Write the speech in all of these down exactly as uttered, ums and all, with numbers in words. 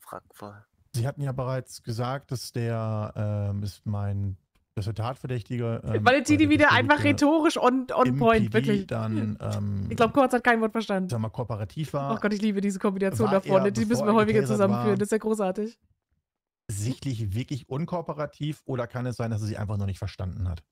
Fragvoll. Sie hatten ja bereits gesagt, dass der ähm, ist mein, dass der Tatverdächtige. Ähm, Valentini wieder einfach rhetorisch on, on point, wirklich. Dann, ähm, ich glaube, Kurz hat kein Wort verstanden. Sag mal, kooperativ war. Oh Gott, ich liebe diese Kombination da er, vorne. Die müssen wir häufiger zusammenführen. War, das ist ja großartig. Sichtlich wirklich unkooperativ oder kann es sein, dass er sie einfach noch nicht verstanden hat?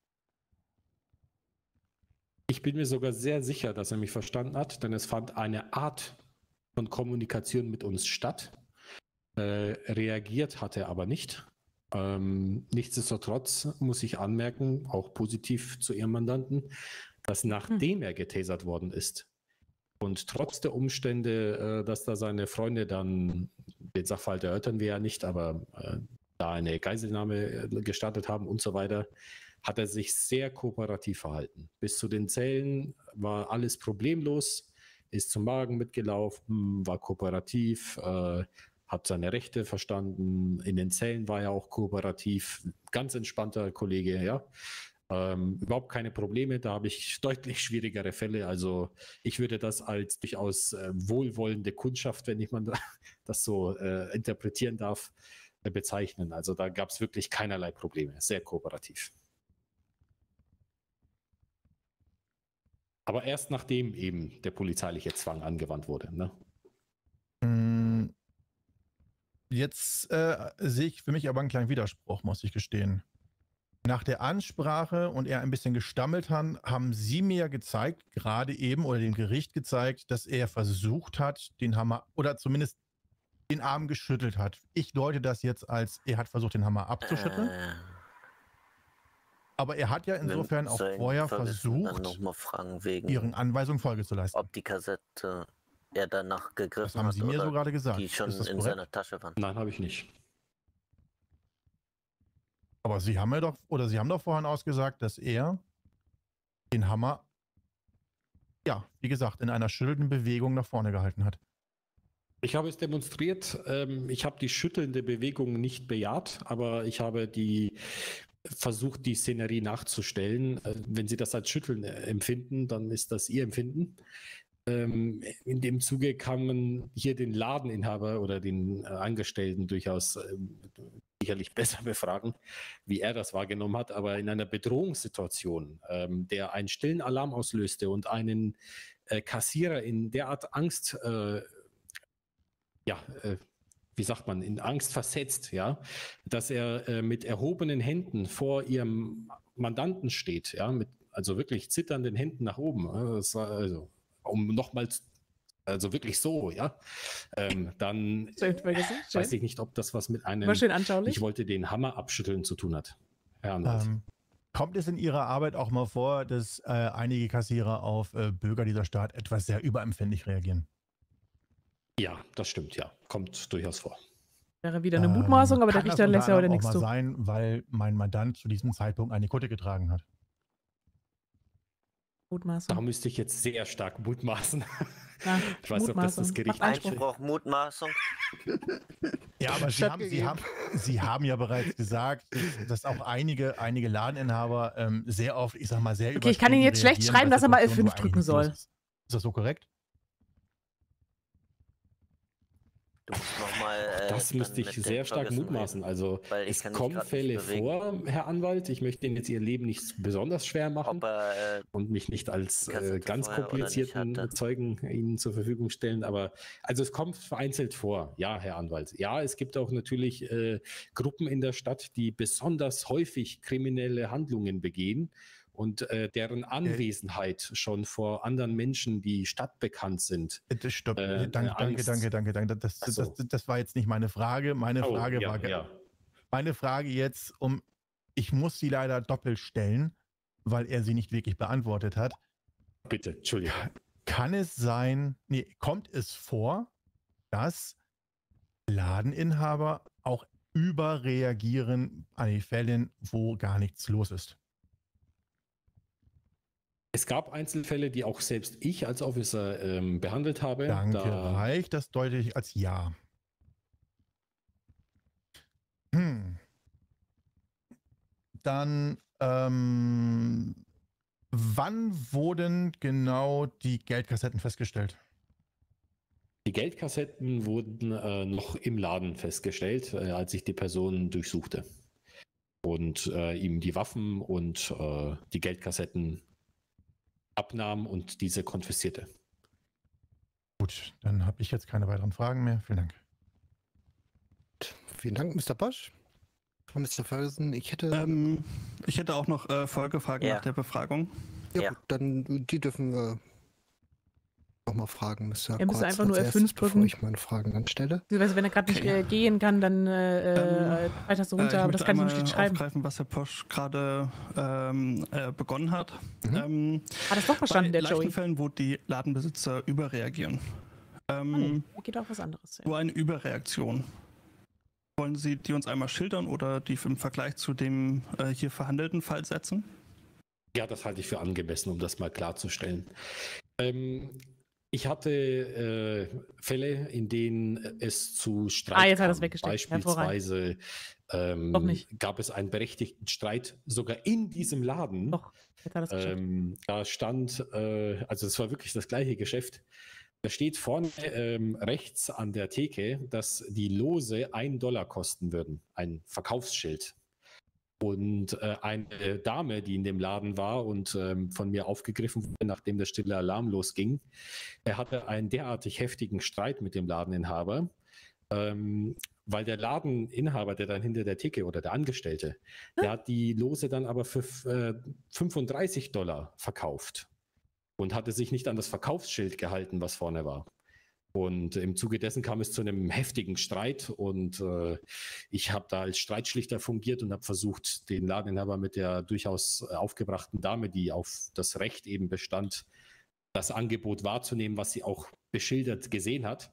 Ich bin mir sogar sehr sicher, dass er mich verstanden hat, denn es fand eine Art von Kommunikation mit uns statt. Äh, reagiert hat er aber nicht. Ähm, nichtsdestotrotz muss ich anmerken, auch positiv zu Ihrem Mandanten, dass nachdem hm. er getasert worden ist und trotz der Umstände, äh, dass da seine Freunde dann, den Sachverhalt erörtern wir ja nicht, aber äh, da eine Geiselnahme gestartet haben und so weiter, hat er sich sehr kooperativ verhalten. Bis zu den Zellen war alles problemlos, ist zum Magen mitgelaufen, war kooperativ, äh, hat seine Rechte verstanden, in den Zellen war er auch kooperativ, ganz entspannter Kollege, ja. Ähm, überhaupt keine Probleme, da habe ich deutlich schwierigere Fälle, also ich würde das als durchaus äh, wohlwollende Kundschaft, wenn ich man das so äh, interpretieren darf, äh, bezeichnen. Also da gab es wirklich keinerlei Probleme, sehr kooperativ. Aber erst nachdem eben der polizeiliche Zwang angewandt wurde, ne? Jetzt äh, sehe ich für mich aber einen kleinen Widerspruch, muss ich gestehen. Nach der Ansprache und er ein bisschen gestammelt hat, haben Sie mir gezeigt, gerade eben, oder dem Gericht gezeigt, dass er versucht hat, den Hammer, oder zumindest den Arm geschüttelt hat. Ich deute das jetzt als, er hat versucht, den Hammer abzuschütteln. Äh, aber er hat ja insofern auch vorher versucht, noch mal fragen wegen, Ihren Anweisungen Folge zu leisten. Ob die Kassette er danach gegriffen hat. Das haben Sie mir so gerade gesagt. Die schon in seiner Tasche waren. Nein, habe ich nicht. Aber Sie haben ja doch, oder Sie haben doch vorhin ausgesagt, dass er den Hammer, ja, wie gesagt, in einer schüttelnden Bewegung nach vorne gehalten hat. Ich habe es demonstriert. Ähm, ich habe die schüttelnde Bewegung nicht bejaht, aber ich habe die versucht, die Szenerie nachzustellen. Äh, wenn Sie das als Schütteln äh, empfinden, dann ist das Ihr Empfinden. Ähm, in dem Zuge kann man hier den Ladeninhaber oder den äh, Angestellten durchaus äh, sicherlich besser befragen, wie er das wahrgenommen hat. Aber in einer Bedrohungssituation, ähm, der einen stillen Alarm auslöste und einen äh, Kassierer in derart Angst, äh, ja, äh, wie sagt man, in Angst versetzt, ja, dass er äh, mit erhobenen Händen vor ihrem Mandanten steht, ja, mit also wirklich zitternden Händen nach oben. Das war also um nochmal, also wirklich so, ja, ähm, dann weiß ich nicht, ob das was mit einem, ich wollte den Hammer abschütteln zu tun hat. Herr Anwalt. Ähm, kommt es in Ihrer Arbeit auch mal vor, dass äh, einige Kassierer auf äh, Bürger dieser Stadt etwas sehr überempfindlich reagieren? Ja, das stimmt, ja. Kommt durchaus vor. Wäre wieder eine Mutmaßung, ähm, aber der Richter lässt ja heute nichts zu. Kann auch mal sein, weil mein Mandant zu diesem Zeitpunkt eine Kutte getragen hat. Mutmaßung. Da müsste ich jetzt sehr stark mutmaßen. Na, ich weiß nicht, ob das das Gericht Einspruch, Mutmaßung. Ja, aber Sie haben, Sie, haben, Sie haben ja bereits gesagt, dass auch einige, einige Ladeninhaber ähm, sehr oft, ich sag mal, sehr Okay, ich kann Ihnen jetzt schlecht schreiben, dass er mal F fünf drücken soll. Ist das so korrekt? Du musst noch mal, äh, das müsste ich sehr stark mutmaßen. Also es kommen Fälle vor, Herr Anwalt. Ich möchte Ihnen jetzt Ihr Leben nicht besonders schwer machen er, äh, und mich nicht als äh, ganz komplizierten Zeugen Ihnen zur Verfügung stellen. Aber also es kommt vereinzelt vor, ja, Herr Anwalt. Ja, es gibt auch natürlich äh, Gruppen in der Stadt, die besonders häufig kriminelle Handlungen begehen. Und äh, deren Anwesenheit schon vor anderen Menschen, die stadtbekannt sind. Stopp, äh, danke, danke, danke, danke, danke. Das, das, so. das, das war jetzt nicht meine Frage. Meine oh, Frage ja, war, ja. meine Frage jetzt, um, ich muss sie leider doppelt stellen, weil er sie nicht wirklich beantwortet hat. Bitte, Entschuldigung. Kann es sein, nee, kommt es vor, dass Ladeninhaber auch überreagieren an Fällen, wo gar nichts los ist? Es gab Einzelfälle, die auch selbst ich als Officer ähm, behandelt habe. Danke, da reicht. Das deute ich als Ja. Hm. Dann, ähm, wann wurden genau die Geldkassetten festgestellt? Die Geldkassetten wurden äh, noch im Laden festgestellt, äh, als ich die Person durchsuchte. Und äh, ihm die Waffen und äh, die Geldkassetten abnahm und diese konfiszierte. Gut, dann habe ich jetzt keine weiteren Fragen mehr. Vielen Dank. Vielen Dank, Mister Bosch. Mister Ferguson, ich hätte... Ähm, ich hätte auch noch äh, Folgefragen Ja. nach der Befragung. ja, ja. gut, dann die dürfen wir nochmal fragen, Mister Er müsste Quarz einfach nur als F fünf erstes, bevor drücken. ich meine Fragen anstelle. Also wenn er gerade nicht Okay. äh, gehen kann, dann äh, Ähm, weiter so Äh, runter, ich aber das möchte kann ich einmal nicht schreiben. aufgreifen, was Herr Posch gerade ähm, äh, begonnen hat. Mhm. Ähm, Hat das doch verstanden, bei der leichten Joey. Fällen, wo die Ladenbesitzer überreagieren. Ähm, Ah, nee, da geht auch was anderes. Ja. Nur eine Überreaktion. Wollen Sie die uns einmal schildern oder die im Vergleich zu dem äh, hier verhandelten Fall setzen? Ja, das halte ich für angemessen, um das mal klarzustellen. Ähm, ich hatte äh, Fälle, in denen es zu Streit Ah, jetzt hat er kam. es weggesteckt. Beispielsweise ähm, Doch nicht. gab es einen berechtigten Streit sogar in diesem Laden. Doch, jetzt hat er es geschafft. Ähm, da stand, äh, also es war wirklich das gleiche Geschäft. Da steht vorne ähm, rechts an der Theke, dass die Lose ein Dollar kosten würden. Ein Verkaufsschild. Und äh, eine Dame, die in dem Laden war und ähm, von mir aufgegriffen wurde, nachdem der stille Alarm losging, er hatte einen derartig heftigen Streit mit dem Ladeninhaber, ähm, weil der Ladeninhaber, der dann hinter der Theke oder der Angestellte, der hat die Lose dann aber für äh, fünfunddreißig Dollar verkauft und hatte sich nicht an das Verkaufsschild gehalten, was vorne war. Und im Zuge dessen kam es zu einem heftigen Streit und äh, ich habe da als Streitschlichter fungiert und habe versucht, den Ladeninhaber mit der durchaus aufgebrachten Dame, die auf das Recht eben bestand, das Angebot wahrzunehmen, was sie auch beschildert gesehen hat,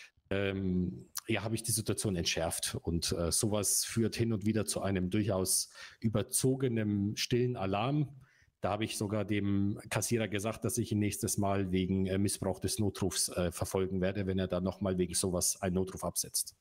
ähm, ja, habe ich die Situation entschärft. Und äh, sowas führt hin und wieder zu einem durchaus überzogenen, stillen Alarm. Da habe ich sogar dem Kassierer gesagt, dass ich ihn nächstes Mal wegen äh, Missbrauch des Notrufs äh, verfolgen werde, wenn er dann nochmal wegen sowas einen Notruf absetzt.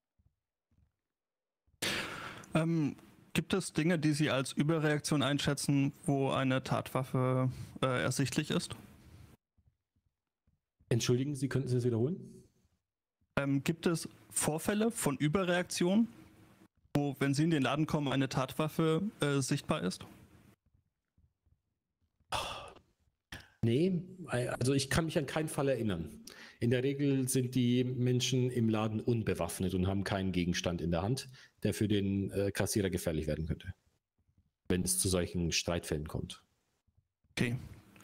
Ähm, gibt es Dinge, die Sie als Überreaktion einschätzen, wo eine Tatwaffe äh, ersichtlich ist? Entschuldigen Sie, könnten Sie das wiederholen? Ähm, gibt es Vorfälle von Überreaktion, wo, wenn Sie in den Laden kommen, eine Tatwaffe äh, sichtbar ist? Nee, also ich kann mich an keinen Fall erinnern. In der Regel sind die Menschen im Laden unbewaffnet und haben keinen Gegenstand in der Hand, der für den äh, Kassierer gefährlich werden könnte, wenn es zu solchen Streitfällen kommt. Okay.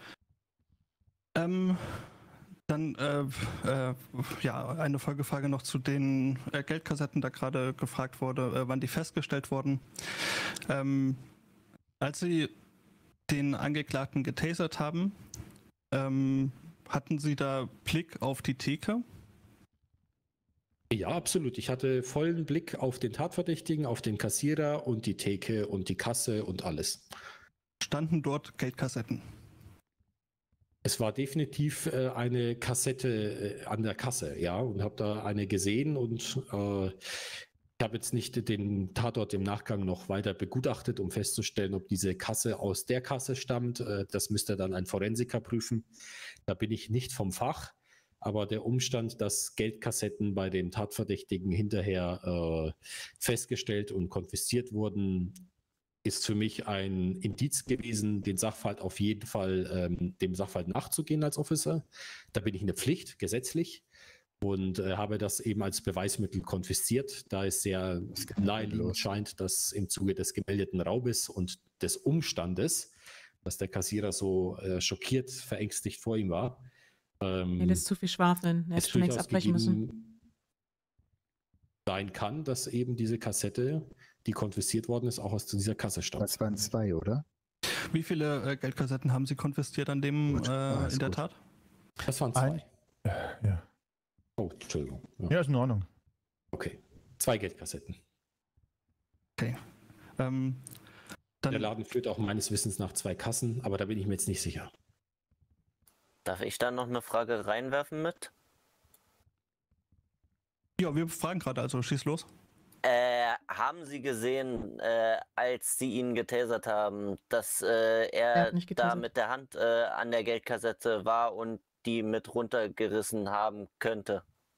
Ähm, dann äh, äh, ja, eine Folgefrage noch zu den äh, Geldkassetten, da gerade gefragt wurde, äh, wann die festgestellt wurden. Ähm, als Sie den Angeklagten getasert haben, ähm, hatten Sie da Blick auf die Theke? Ja, absolut. Ich hatte vollen Blick auf den Tatverdächtigen, auf den Kassierer und die Theke und die Kasse und alles. Standen dort Geldkassetten? Es war definitiv äh, eine Kassette äh, an der Kasse, ja, und habe da eine gesehen und äh, ich habe jetzt nicht den Tatort im Nachgang noch weiter begutachtet, um festzustellen, ob diese Kasse aus der Kasse stammt. Äh, das müsste dann ein Forensiker prüfen. Da bin ich nicht vom Fach, aber der Umstand, dass Geldkassetten bei den Tatverdächtigen hinterher äh, festgestellt und konfisziert wurden, ist für mich ein Indiz gewesen, den Sachverhalt auf jeden Fall ähm, dem Sachverhalt nachzugehen als Officer. Da bin ich in der Pflicht, gesetzlich, und äh, habe das eben als Beweismittel konfisziert, da es sehr naheliegend scheint, dass im Zuge des gemeldeten Raubes und des Umstandes, dass der Kassierer so äh, schockiert, verängstigt vor ihm war, ähm, Nee, das ist zu viel Schwafeln. Er hätte schon längst abbrechen müssen. sein kann, dass eben diese Kassette, die konfisziert worden ist, auch aus dieser Kasse stammt. Das waren zwei, oder? Wie viele äh, Geldkassetten haben Sie konfisziert an dem Gut, äh, alles in der gut. Tat? Das waren zwei. Ein- Ja. Oh, Entschuldigung. Ja. Ja, ist in Ordnung. Okay. Zwei Geldkassetten. Ähm, Der dann, Laden führt auch meines Wissens nach zwei Kassen, aber da bin ich mir jetzt nicht sicher. Darf ich da noch eine Frage reinwerfen mit? ja, wir fragen gerade, also schieß los. Äh, haben Sie gesehen, äh, als Sie ihn getasert haben, dass äh, Er er hat nicht da getasert. mit der Hand äh, an der Geldkassette war und die mit runtergerissen haben könnte?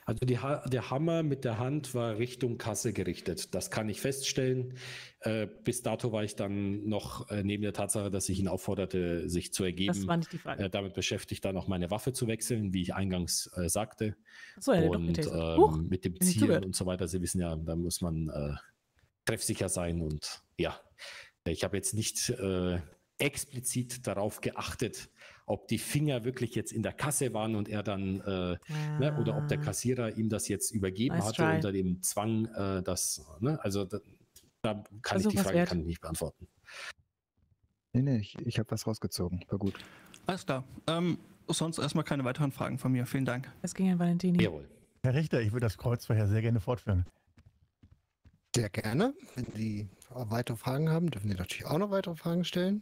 Also die ha der Hammer mit der Hand war Richtung Kasse gerichtet. Das kann ich feststellen. Äh, bis dato war ich dann noch äh, neben der Tatsache, dass ich ihn aufforderte, sich zu ergeben, Das war nicht die Frage. äh, damit beschäftigt, dann auch meine Waffe zu wechseln, wie ich eingangs äh, sagte. Achso, er hat doch Und getasert. ähm, Huch, mit dem nicht Zielen zugehört. und so weiter. Sie wissen ja, da muss man äh, treffsicher sein. Und ja, ich habe jetzt nicht äh, explizit darauf geachtet, ob die Finger wirklich jetzt in der Kasse waren und er dann, äh, Ah. ne, oder ob der Kassierer ihm das jetzt übergeben Nice hatte try. unter dem Zwang, äh, das, ne, also da, da kann Versuch ich die was Frage wert. kann ich nicht beantworten. Nee, nee, ich, ich habe was rausgezogen. War gut. Alles klar. Ähm, sonst erstmal keine weiteren Fragen von mir. Vielen Dank. Es ging an Valentini. Jawohl. Herr Richter, ich würde das Kreuzverhör sehr gerne fortführen. Sehr gerne. Wenn Sie weitere Fragen haben, dürfen Sie natürlich auch noch weitere Fragen stellen.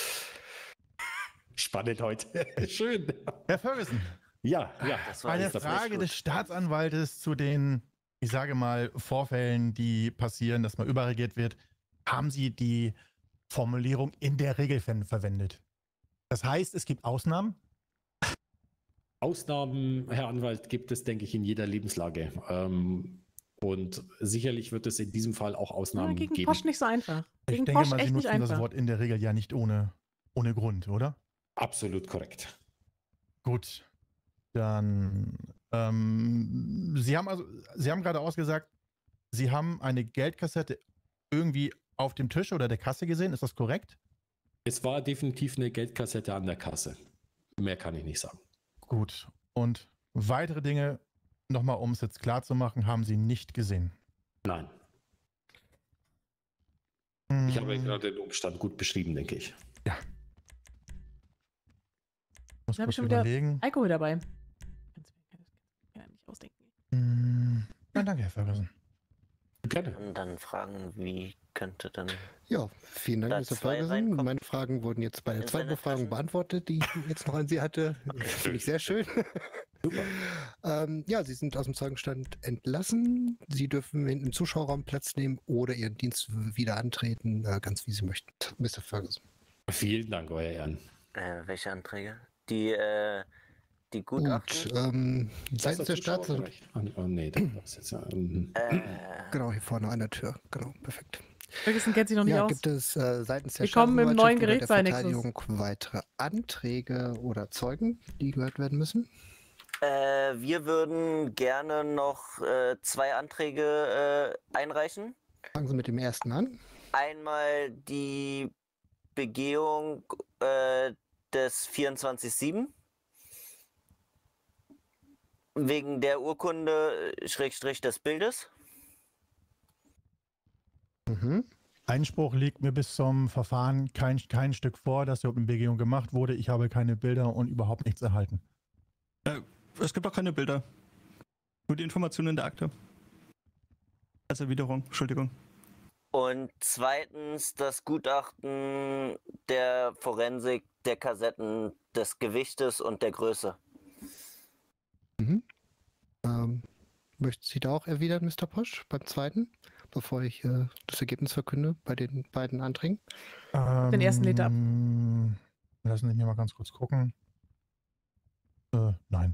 Spannend heute. Schön. Herr Ferguson, Ja, ja. Das war eine jetzt Frage nicht des gut. Staatsanwaltes zu den, ich sage mal, Vorfällen, die passieren, dass man überregiert wird. Haben Sie die Formulierung in der Regel ver- verwendet? Das heißt, es gibt Ausnahmen? Ausnahmen, Herr Anwalt, gibt es, denke ich, in jeder Lebenslage. Ähm, und sicherlich wird es in diesem Fall auch Ja, Ausnahmen gegen geben. Posch nicht so einfach. Ich Gegen denke Posch mal, Sie echt nicht nutzen das einfach. Wort in der Regel ja nicht ohne, ohne Grund, oder? Absolut korrekt. Gut, dann ähm, Sie haben also, Sie haben gerade ausgesagt, Sie haben eine Geldkassette irgendwie auf dem Tisch oder der Kasse gesehen, ist das korrekt? Es war definitiv eine Geldkassette an der Kasse. Mehr kann ich nicht sagen. Gut. Und weitere Dinge, nochmal um es jetzt klar zu machen, haben Sie nicht gesehen. Nein. Ich habe Hm, gerade den Umstand gut beschrieben, denke ich. muss Da hab ich kurz schon wieder- überlegen. Alkohol dabei. Kannst du mir kann ich nicht ausdenken. Hm, ja, danke, Herr Ferguson. Gerne. Und dann fragen, wie könnte denn. Ja, vielen Dank, Da Mister zwei Ferguson. reinkommen. Meine Fragen wurden jetzt bei der In zweiten seine Befragung Taschen. beantwortet, die ich jetzt noch an Sie hatte. Finde ich sehr schön. Super. ähm, ja, Sie sind aus dem Zeugenstand entlassen. Sie dürfen hinten im Zuschauerraum Platz nehmen oder Ihren Dienst wieder antreten, äh, ganz wie Sie möchten. Mister Ferguson. Vielen Dank, Euer Ehren. Äh, welche Anträge? Die, äh, die Gut, Gutachten. ähm, Das seitens ist der der Staatsanwaltschaft. Zuschauerbereich. Ah, oh, nee, das ist jetzt ja. ähm, Äh, Genau, hier vorne an der Tür. Genau, perfekt. Ferguson kennt sich noch nicht Ja, aus. gibt es äh, seitens der Willkommen im neuen Staatsanwaltschaft oder der Gerichtssaal, Nexus. Verteidigung weitere Anträge oder Zeugen, die gehört werden müssen? äh, wir würden gerne noch äh, zwei Anträge äh, einreichen. Fangen Sie mit dem ersten an. Einmal die Begehung äh, des vierundzwanzig sieben. Wegen der Urkunde, äh, Schrägstrich des Bildes. Mhm. Einspruch liegt mir bis zum Verfahren kein, kein Stück vor, dass überhaupt eine Begehung gemacht wurde. Ich habe keine Bilder und überhaupt nichts erhalten. Äh, es gibt auch keine Bilder. Nur die Informationen in der Akte. Als Erwiderung, Entschuldigung. Und zweitens das Gutachten der Forensik der Kassetten, des Gewichtes und der Größe. Mhm. Ähm, möchten Sie da auch erwidern, Mister Posch, beim zweiten, bevor ich äh, das Ergebnis verkünde bei den beiden Anträgen? Den ersten Liter ab. Ähm, Lassen Sie mich mal ganz kurz gucken. Äh, nein.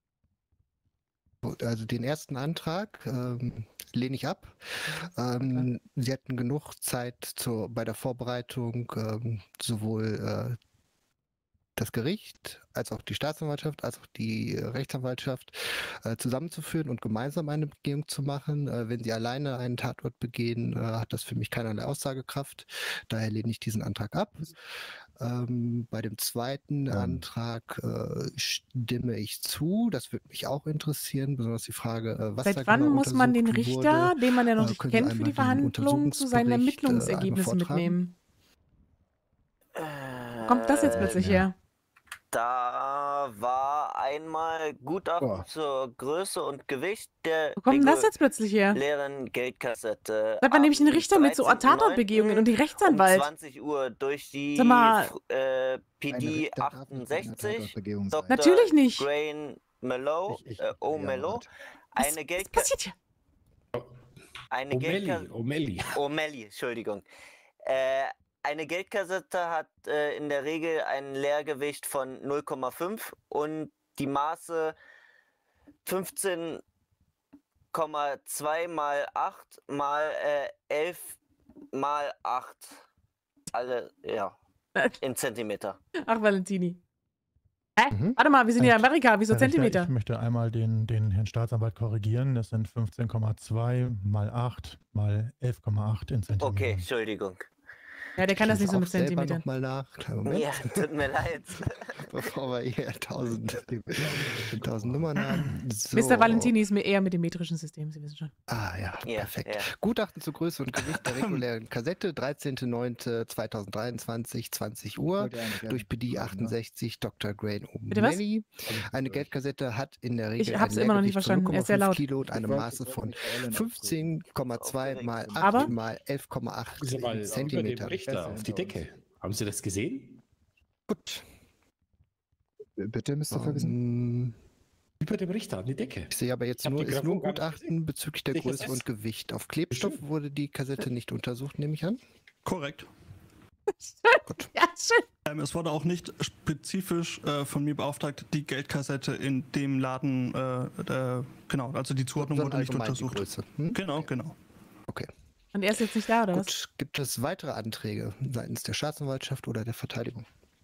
Gut, also den ersten Antrag ähm, lehne ich ab. Ähm, Sie hatten genug Zeit zur, bei der Vorbereitung, ähm, sowohl äh, das Gericht als auch die Staatsanwaltschaft, als auch die äh, Rechtsanwaltschaft äh, zusammenzuführen und gemeinsam eine Begehung zu machen. Äh, wenn Sie alleine einen Tatort begehen, äh, hat das für mich keinerlei Aussagekraft. Daher lehne ich diesen Antrag ab. Ähm, bei dem zweiten Ähm. Antrag äh, stimme ich zu. Das würde mich auch interessieren, besonders die Frage, äh, was da Seit wann genau muss man den untersucht Richter, wurde. den man ja noch Äh, nicht können Sie kennt, für einmal die den Verhandlungen zu seinen Untersuchungsbericht, äh, Ermittlungsergebnissen einmal vortragen? mitnehmen? Äh, Wo kommt das jetzt plötzlich ja. her? Da war einmal Gutachten Boah. zur Größe und Gewicht der Wo kommt denn das jetzt plötzlich her? regulären Geldkassette. Seit wann nehme ich einen am Richter mit so Tatortbegehungen und die dreizehnten Rechtsanwalt? Um zwanzig Uhr durch die Sag mal- äh, P Ein D Richter darf nicht bei einer achtundsechzig, Tatortbegehung sein. Doktor Natürlich nicht. Grain Mello, Ich- ich- äh, O. ja, Mello, Rat. Was, eine was Geldka passiert hier? eine O'Malley, Geldkassette. O'Malley. O'Malley, Entschuldigung. Äh, eine Geldkassette hat äh, in der Regel ein Leergewicht von null Komma fünf und die Maße fünfzehn Komma zwei mal acht mal äh, elf mal acht. Alle, ja, in Zentimeter. Ach, Valentini. Hä? Mhm. Warte mal, wir sind ja in Herr- Amerika. Wieso Herr Richter, Zentimeter? Ich möchte einmal den, den Herrn Staatsanwalt korrigieren. Das sind fünfzehn Komma zwei mal acht mal elf Komma acht in Zentimetern. Okay, Entschuldigung. Ja, der kann das nicht so mit Zentimetern. nochmal nach. Kleinen Moment. Ja, tut mir leid. Bevor wir hier tausend, tausend Nummern haben. So. Mister Valentini ist mir eher mit dem metrischen System, Sie wissen schon. Ah ja, Ja, perfekt. ja. Gutachten zu Größe und Gewicht der regulären Kassette, dreizehnter neunter zweitausenddreiundzwanzig, zwanzig Uhr, Wollte eigentlich durch B D ja. achtundsechzig, Doktor Grain Bitte was? O'Malley. Eine Geldkassette hat in der Regel Ich hab's ein immer noch nicht Leergewicht von verstanden. Er ist sehr null Komma laut. fünf Kilo und Ich eine wollte- Maße ich wollte von mich bei Ellen fünfzehn Komma zwei mal Aber- acht mal elf Komma acht Ist aber über dem Zentimeter. Richter auf die Decke. Haben Sie das gesehen? Gut. Bitte, Mister Ferguson? Ähm, Über dem Richter an die Decke. Ich sehe aber jetzt Ich hab nur, die ist nur ein Gravur gar nicht Gutachten bezüglich der Sicher Größe ist und Gewicht. Auf Klebstoff Bestimmt. wurde die Kassette nicht untersucht, nehme ich an. Korrekt. Gut. Ja, schön. Ähm, es wurde auch nicht spezifisch äh, von mir beauftragt, die Geldkassette in dem Laden, äh, äh, genau, also die Zuordnung Sondern wurde nicht allgemein die untersucht. Größe. Hm? Genau, genau. Und er ist jetzt nicht da, oder was? Gut, gibt es weitere Anträge seitens der Staatsanwaltschaft oder der Verteidigung?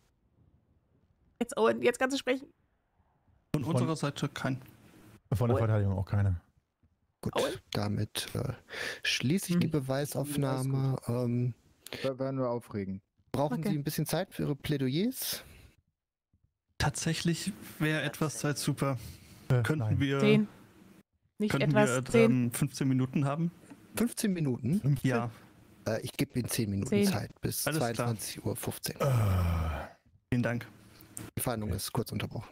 Jetzt, Owen, jetzt kannst du sprechen. Von Von- unserer Seite kein. Von der Oh. Verteidigung auch keine. Gut, Aue. damit äh, schließe ich Hm. die Beweisaufnahme. Ähm, War, war nur aufregend. brauchen Okay. Sie ein bisschen Zeit für Ihre Plädoyers? Tatsächlich wäre etwas Zeit super. Äh, Könnten nein. wir, Zehn. Nicht könnten etwas. wir Zehn. ähm, fünfzehn Minuten haben? fünfzehn Minuten? fünfzehn? Ja, Äh, ich gebe Ihnen zehn Minuten Zehn. Zeit bis Alles klar. zweiundzwanzig Uhr fünfzehn. Äh, vielen Dank. Die Verhandlung ist kurz unterbrochen.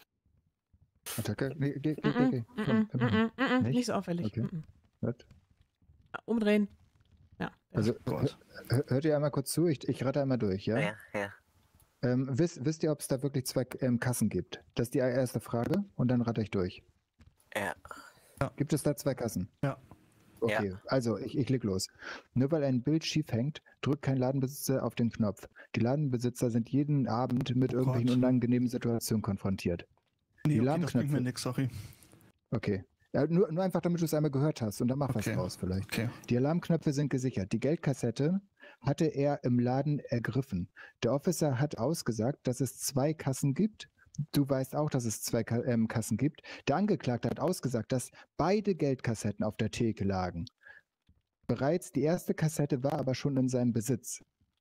Attacke? Nee, geh, geh, geh, Mm-mm, geh. mm-mm, Komm, komm. mm-mm, mm-mm, Nicht? Nicht so auffällig. Okay. Mm-mm. Was? Umdrehen. Ja. Also, Gut. hör- hört ihr einmal kurz zu? Ich, ich rate einmal durch, ja? Ja, ja. Ähm, wisst, wisst ihr, ob es da wirklich zwei ähm, Kassen gibt? Das ist die erste Frage und dann rate ich durch. Ja. Gibt es da zwei Kassen? Ja. Okay, also ich, ich leg los. Nur weil ein Bild schief hängt, drückt kein Ladenbesitzer auf den Knopf. Die Ladenbesitzer sind jeden Abend mit Oh irgendwelchen Gott. unangenehmen Situationen konfrontiert. Nee, Die okay, das bringt mir Lahmknöpfe. nichts, sorry. Okay. Ja, nur, nur einfach, damit du es einmal gehört hast und dann mach Okay. was raus vielleicht. Okay. Die Alarmknöpfe sind gesichert. Die Geldkassette hatte er im Laden ergriffen. Der Officer hat ausgesagt, dass es zwei Kassen gibt. Du weißt auch, dass es zwei Ka ähm, Kassen gibt. Der Angeklagte hat ausgesagt, dass beide Geldkassetten auf der Theke lagen. Bereits die erste Kassette war aber schon in seinem Besitz.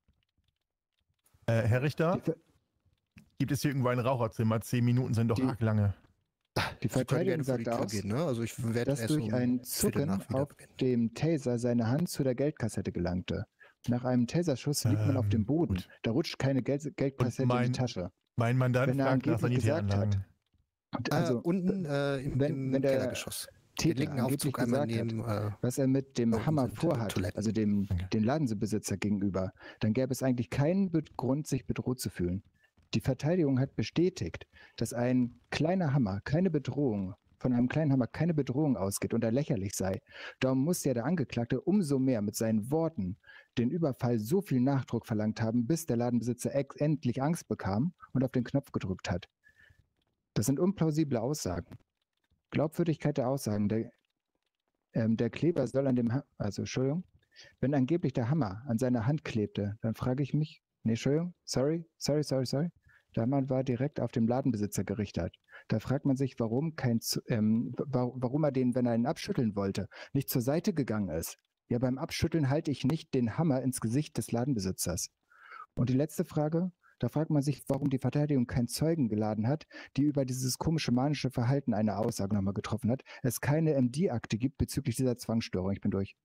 äh, Herr Richter, Die, Ver gibt es hier irgendwo ein Raucherzimmer? Zehn Minuten sind doch Die- arg lange. die Sie können Verteidigung gerne vor die sagte Tür aus, gehen, ne? Also ich werde dass erst durch um ein Viertel Zucken nach wieder auf beginnen. dem Taser seine Hand zu der Geldkassette gelangte. Nach einem Taserschuss liegt man auf Ähm, dem Boden. gut. Da rutscht keine Geld Geldkassette in mein- die Tasche. Mein Mandant Wenn er fragt nach angeblich gesagt Sanitäranlagen. Und Ah, Also unten äh, im, wenn- im wenn der Kellergeschoss. Den Täter linken angeblich Aufzug einmal gesagt hat, nehmen. Äh, was er mit dem Unten Hammer sind, äh, vorhat, Toiletten. also dem Danke. den Ladenbesitzer gegenüber, dann gäbe es eigentlich keinen Be- Grund, sich bedroht zu fühlen. Die Verteidigung hat bestätigt, dass ein kleiner Hammer keine Bedrohung, von einem kleinen Hammer keine Bedrohung ausgeht und er lächerlich sei. Darum muss ja der Angeklagte umso mehr mit seinen Worten den Überfall so viel Nachdruck verlangt haben, bis der Ladenbesitzer ex- endlich Angst bekam und auf den Knopf gedrückt hat. Das sind unplausible Aussagen. Glaubwürdigkeit der Aussagen. Der, ähm, der Kleber soll an dem, ha also Entschuldigung, wenn angeblich der Hammer an seiner Hand klebte, dann frage ich mich, nee, Entschuldigung, sorry, sorry, sorry, sorry, der Hammer war direkt auf den Ladenbesitzer gerichtet. Da fragt man sich, warum kein, Z- ähm, wa warum er den, wenn er ihn abschütteln wollte, nicht zur Seite gegangen ist. Ja, beim Abschütteln halte ich nicht den Hammer ins Gesicht des Ladenbesitzers. Und die letzte Frage, da fragt man sich, warum die Verteidigung keinen Zeugen geladen hat, die über dieses komische manische Verhalten eine Aussage nochmal getroffen hat, es keine M D-Akte gibt bezüglich dieser Zwangsstörung. Ich bin durch.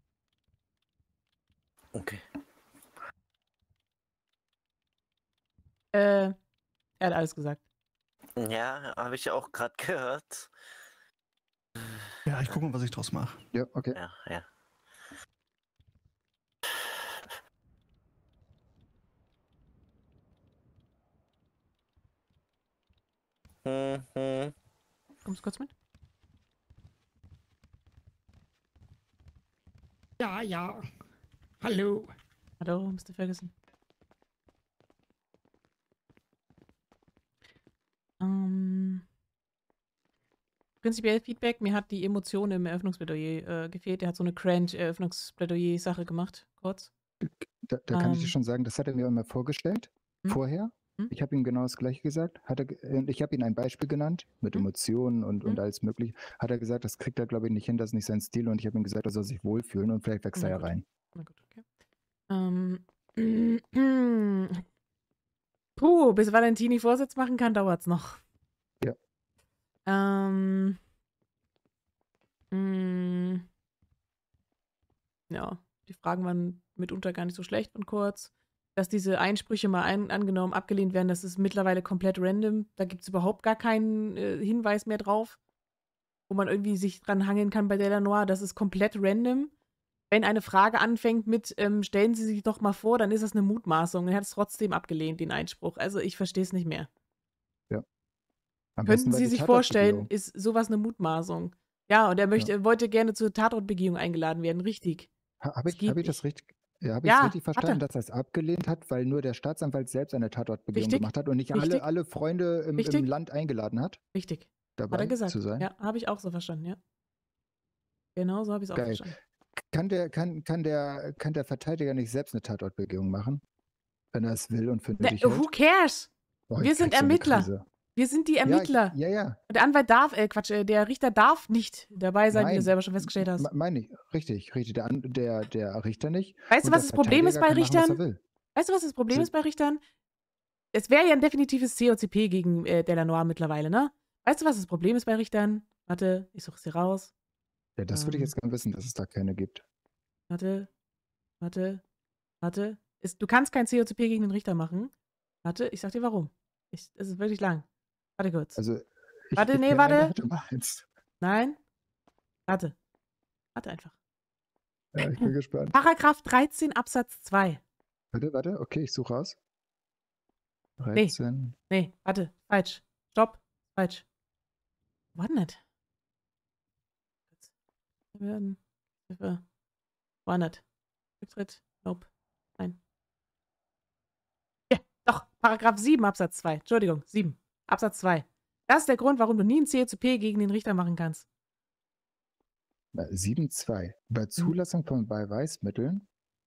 Okay. Äh, er hat alles gesagt. Ja, habe ich auch gerade gehört. Ja, ich gucke mal, was ich draus mache. Ja, okay. Ja, ja. Hm, hm. Kommst du kurz mit? Ja, ja. Hallo. Hallo, Mister Ferguson. Ähm. prinzipiell Feedback. Mir hat die Emotion im Eröffnungsplädoyer äh, gefehlt. Der hat so eine Cranch-Eröffnungsplädoyer-Sache gemacht, kurz. Da, da kann ich dir Ähm. schon sagen, das hat er mir immer vorgestellt, Hm? vorher. Hm? Ich habe ihm genau das Gleiche gesagt. Hat er, ge- und ich habe ihm ein Beispiel genannt mit Hm? Emotionen und, und Hm? alles mögliche. Hat er gesagt, das kriegt er, glaube ich, nicht hin, das ist nicht sein Stil. Und ich habe ihm gesagt, er soll sich wohlfühlen und vielleicht wächst Na er ja gut. rein. Na gut, okay. Ähm. Puh, bis Valentini Vorsitz machen kann, dauert's noch. Ja. Ähm. mh, Ja, die Fragen waren mitunter gar nicht so schlecht und kurz. Dass diese Einsprüche mal ein, angenommen, abgelehnt werden, das ist mittlerweile komplett random. Da gibt es überhaupt gar keinen äh, Hinweis mehr drauf, wo man irgendwie sich dran hangeln kann bei Delanois. Das ist komplett random. Wenn eine Frage anfängt mit, ähm, stellen Sie sich doch mal vor, dann ist das eine Mutmaßung. Er hat es trotzdem abgelehnt, den Einspruch. Also ich verstehe es nicht mehr. Am Könnten besten war Sie die sich vorstellen, Tatortbegehung. ist sowas eine Mutmaßung? Ja, und er möchte, wollte gerne zur Tatortbegehung eingeladen werden, richtig. Ha- Habe Das ich, geht hab ich das nicht. richtig, ja, habe ich Ja, es richtig hat verstanden, er. dass er es abgelehnt hat, weil nur der Staatsanwalt selbst eine Tatortbegehung Richtig, gemacht hat und nicht richtig, alle, alle Freunde im, im richtig, Land eingeladen hat, richtig. Hat er dabei gesagt. zu sein? Ja, habe ich auch so verstanden, ja. Genau so habe ich es auch Geil. verstanden. Kann der, kann, kann, der, kann der Verteidiger nicht selbst eine Tatortbegehung machen, wenn er es will und für Ne, nötig who hält? cares? Boah, Wir ich sind krieg so eine Ermittler. Krise. Wir sind die Ja, ich, Ermittler. ja, ja. Und der Anwalt darf, äh, Quatsch, äh, der Richter darf nicht dabei sein, wie du Nein, selber schon festgestellt hast. me- meine ich. Richtig, richtig. Der, An- der, der Richter nicht. Weißt du, Und was der das Problem ist Verteidiger bei kann machen, was er Richtern? will. Weißt du, was das Problem So- ist bei Richtern? Es wäre ja ein definitives C O C P gegen äh, Delanois mittlerweile, ne? Weißt du, was das Problem ist bei Richtern? Warte, ich suche es hier raus. Ja, das würde ich Ähm, jetzt gerne wissen, dass es da keine gibt. Warte, warte, warte. Ist, du kannst kein C O C P gegen den Richter machen. Warte, ich sag dir warum. Ich, es ist wirklich lang. Warte kurz. Also, ich, Warte, ich nee, kenne einen, der warte. hatte mal eins. Nein. Warte. Warte einfach. Ja, ich bin gespannt. Paragraph dreizehn Absatz zwei. Warte, warte, okay, ich suche raus. Nee. dreizehn. Nee, warte. Falsch. Stopp. Falsch. War denn das? Werden. Hilfe. War nicht. Rücktritt. Nope. Nein. Ja, doch. Paragraph sieben Absatz zwei. Entschuldigung. sieben. Absatz zwei. Das ist der Grund, warum du nie ein C O C P gegen den Richter machen kannst. sieben Punkt zwei. Bei Zulassung von Beweismitteln.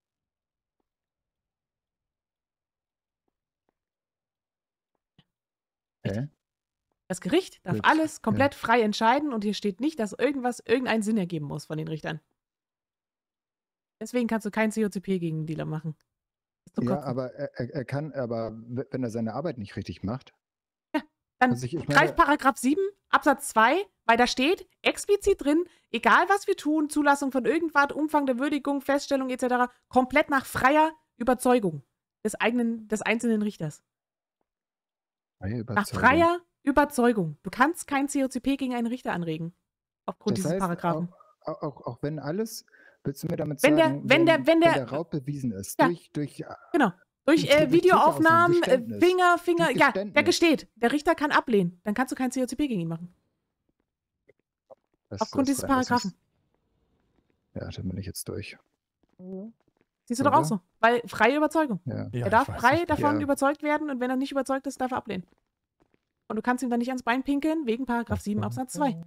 Hä? Das Gericht darf Gut, alles ja. komplett frei entscheiden und hier steht nicht, dass irgendwas irgendeinen Sinn ergeben muss von den Richtern. Deswegen kannst du kein C O C P gegen den Dealer machen. Das ist zum Ja, Kotzen. aber er, er er kann, aber w- wenn er seine Arbeit nicht richtig macht. Dann Also ich, ich greif meine, Paragraph sieben Absatz zwei, weil da steht explizit drin, egal was wir tun, Zulassung von irgendwas, Umfang der Würdigung, Feststellung et cetera, komplett nach freier Überzeugung des eigenen, des einzelnen Richters. freie Nach Überzeugung. freier Überzeugung. Du kannst kein C O C P gegen einen Richter anregen. Aufgrund Das dieses heißt, Paragraphen. Auch, auch, auch wenn alles, willst du mir damit Wenn der- sagen, wenn der- wenn der- Raub bewiesen ist, Ja. durch, durch, Genau. Durch Durch- äh, durch Videoaufnahmen, äh, Täteraussagen, Finger, Finger, Durch ja, der Geständnis. gesteht. Der Richter kann ablehnen. Dann kannst du kein C O C P gegen ihn machen. das Aufgrund ist dieses rein, das Paragraphen. ist- Ja, da bin ich jetzt durch. Siehst du doch auch Oder? so. Weil freie Überzeugung. Ja. Ja, er darf ich weiß frei nicht. davon Ja. überzeugt werden und wenn er nicht überzeugt ist, darf er ablehnen. Und du kannst ihm dann nicht ans Bein pinkeln, wegen Paragraph sieben Absatz zwei.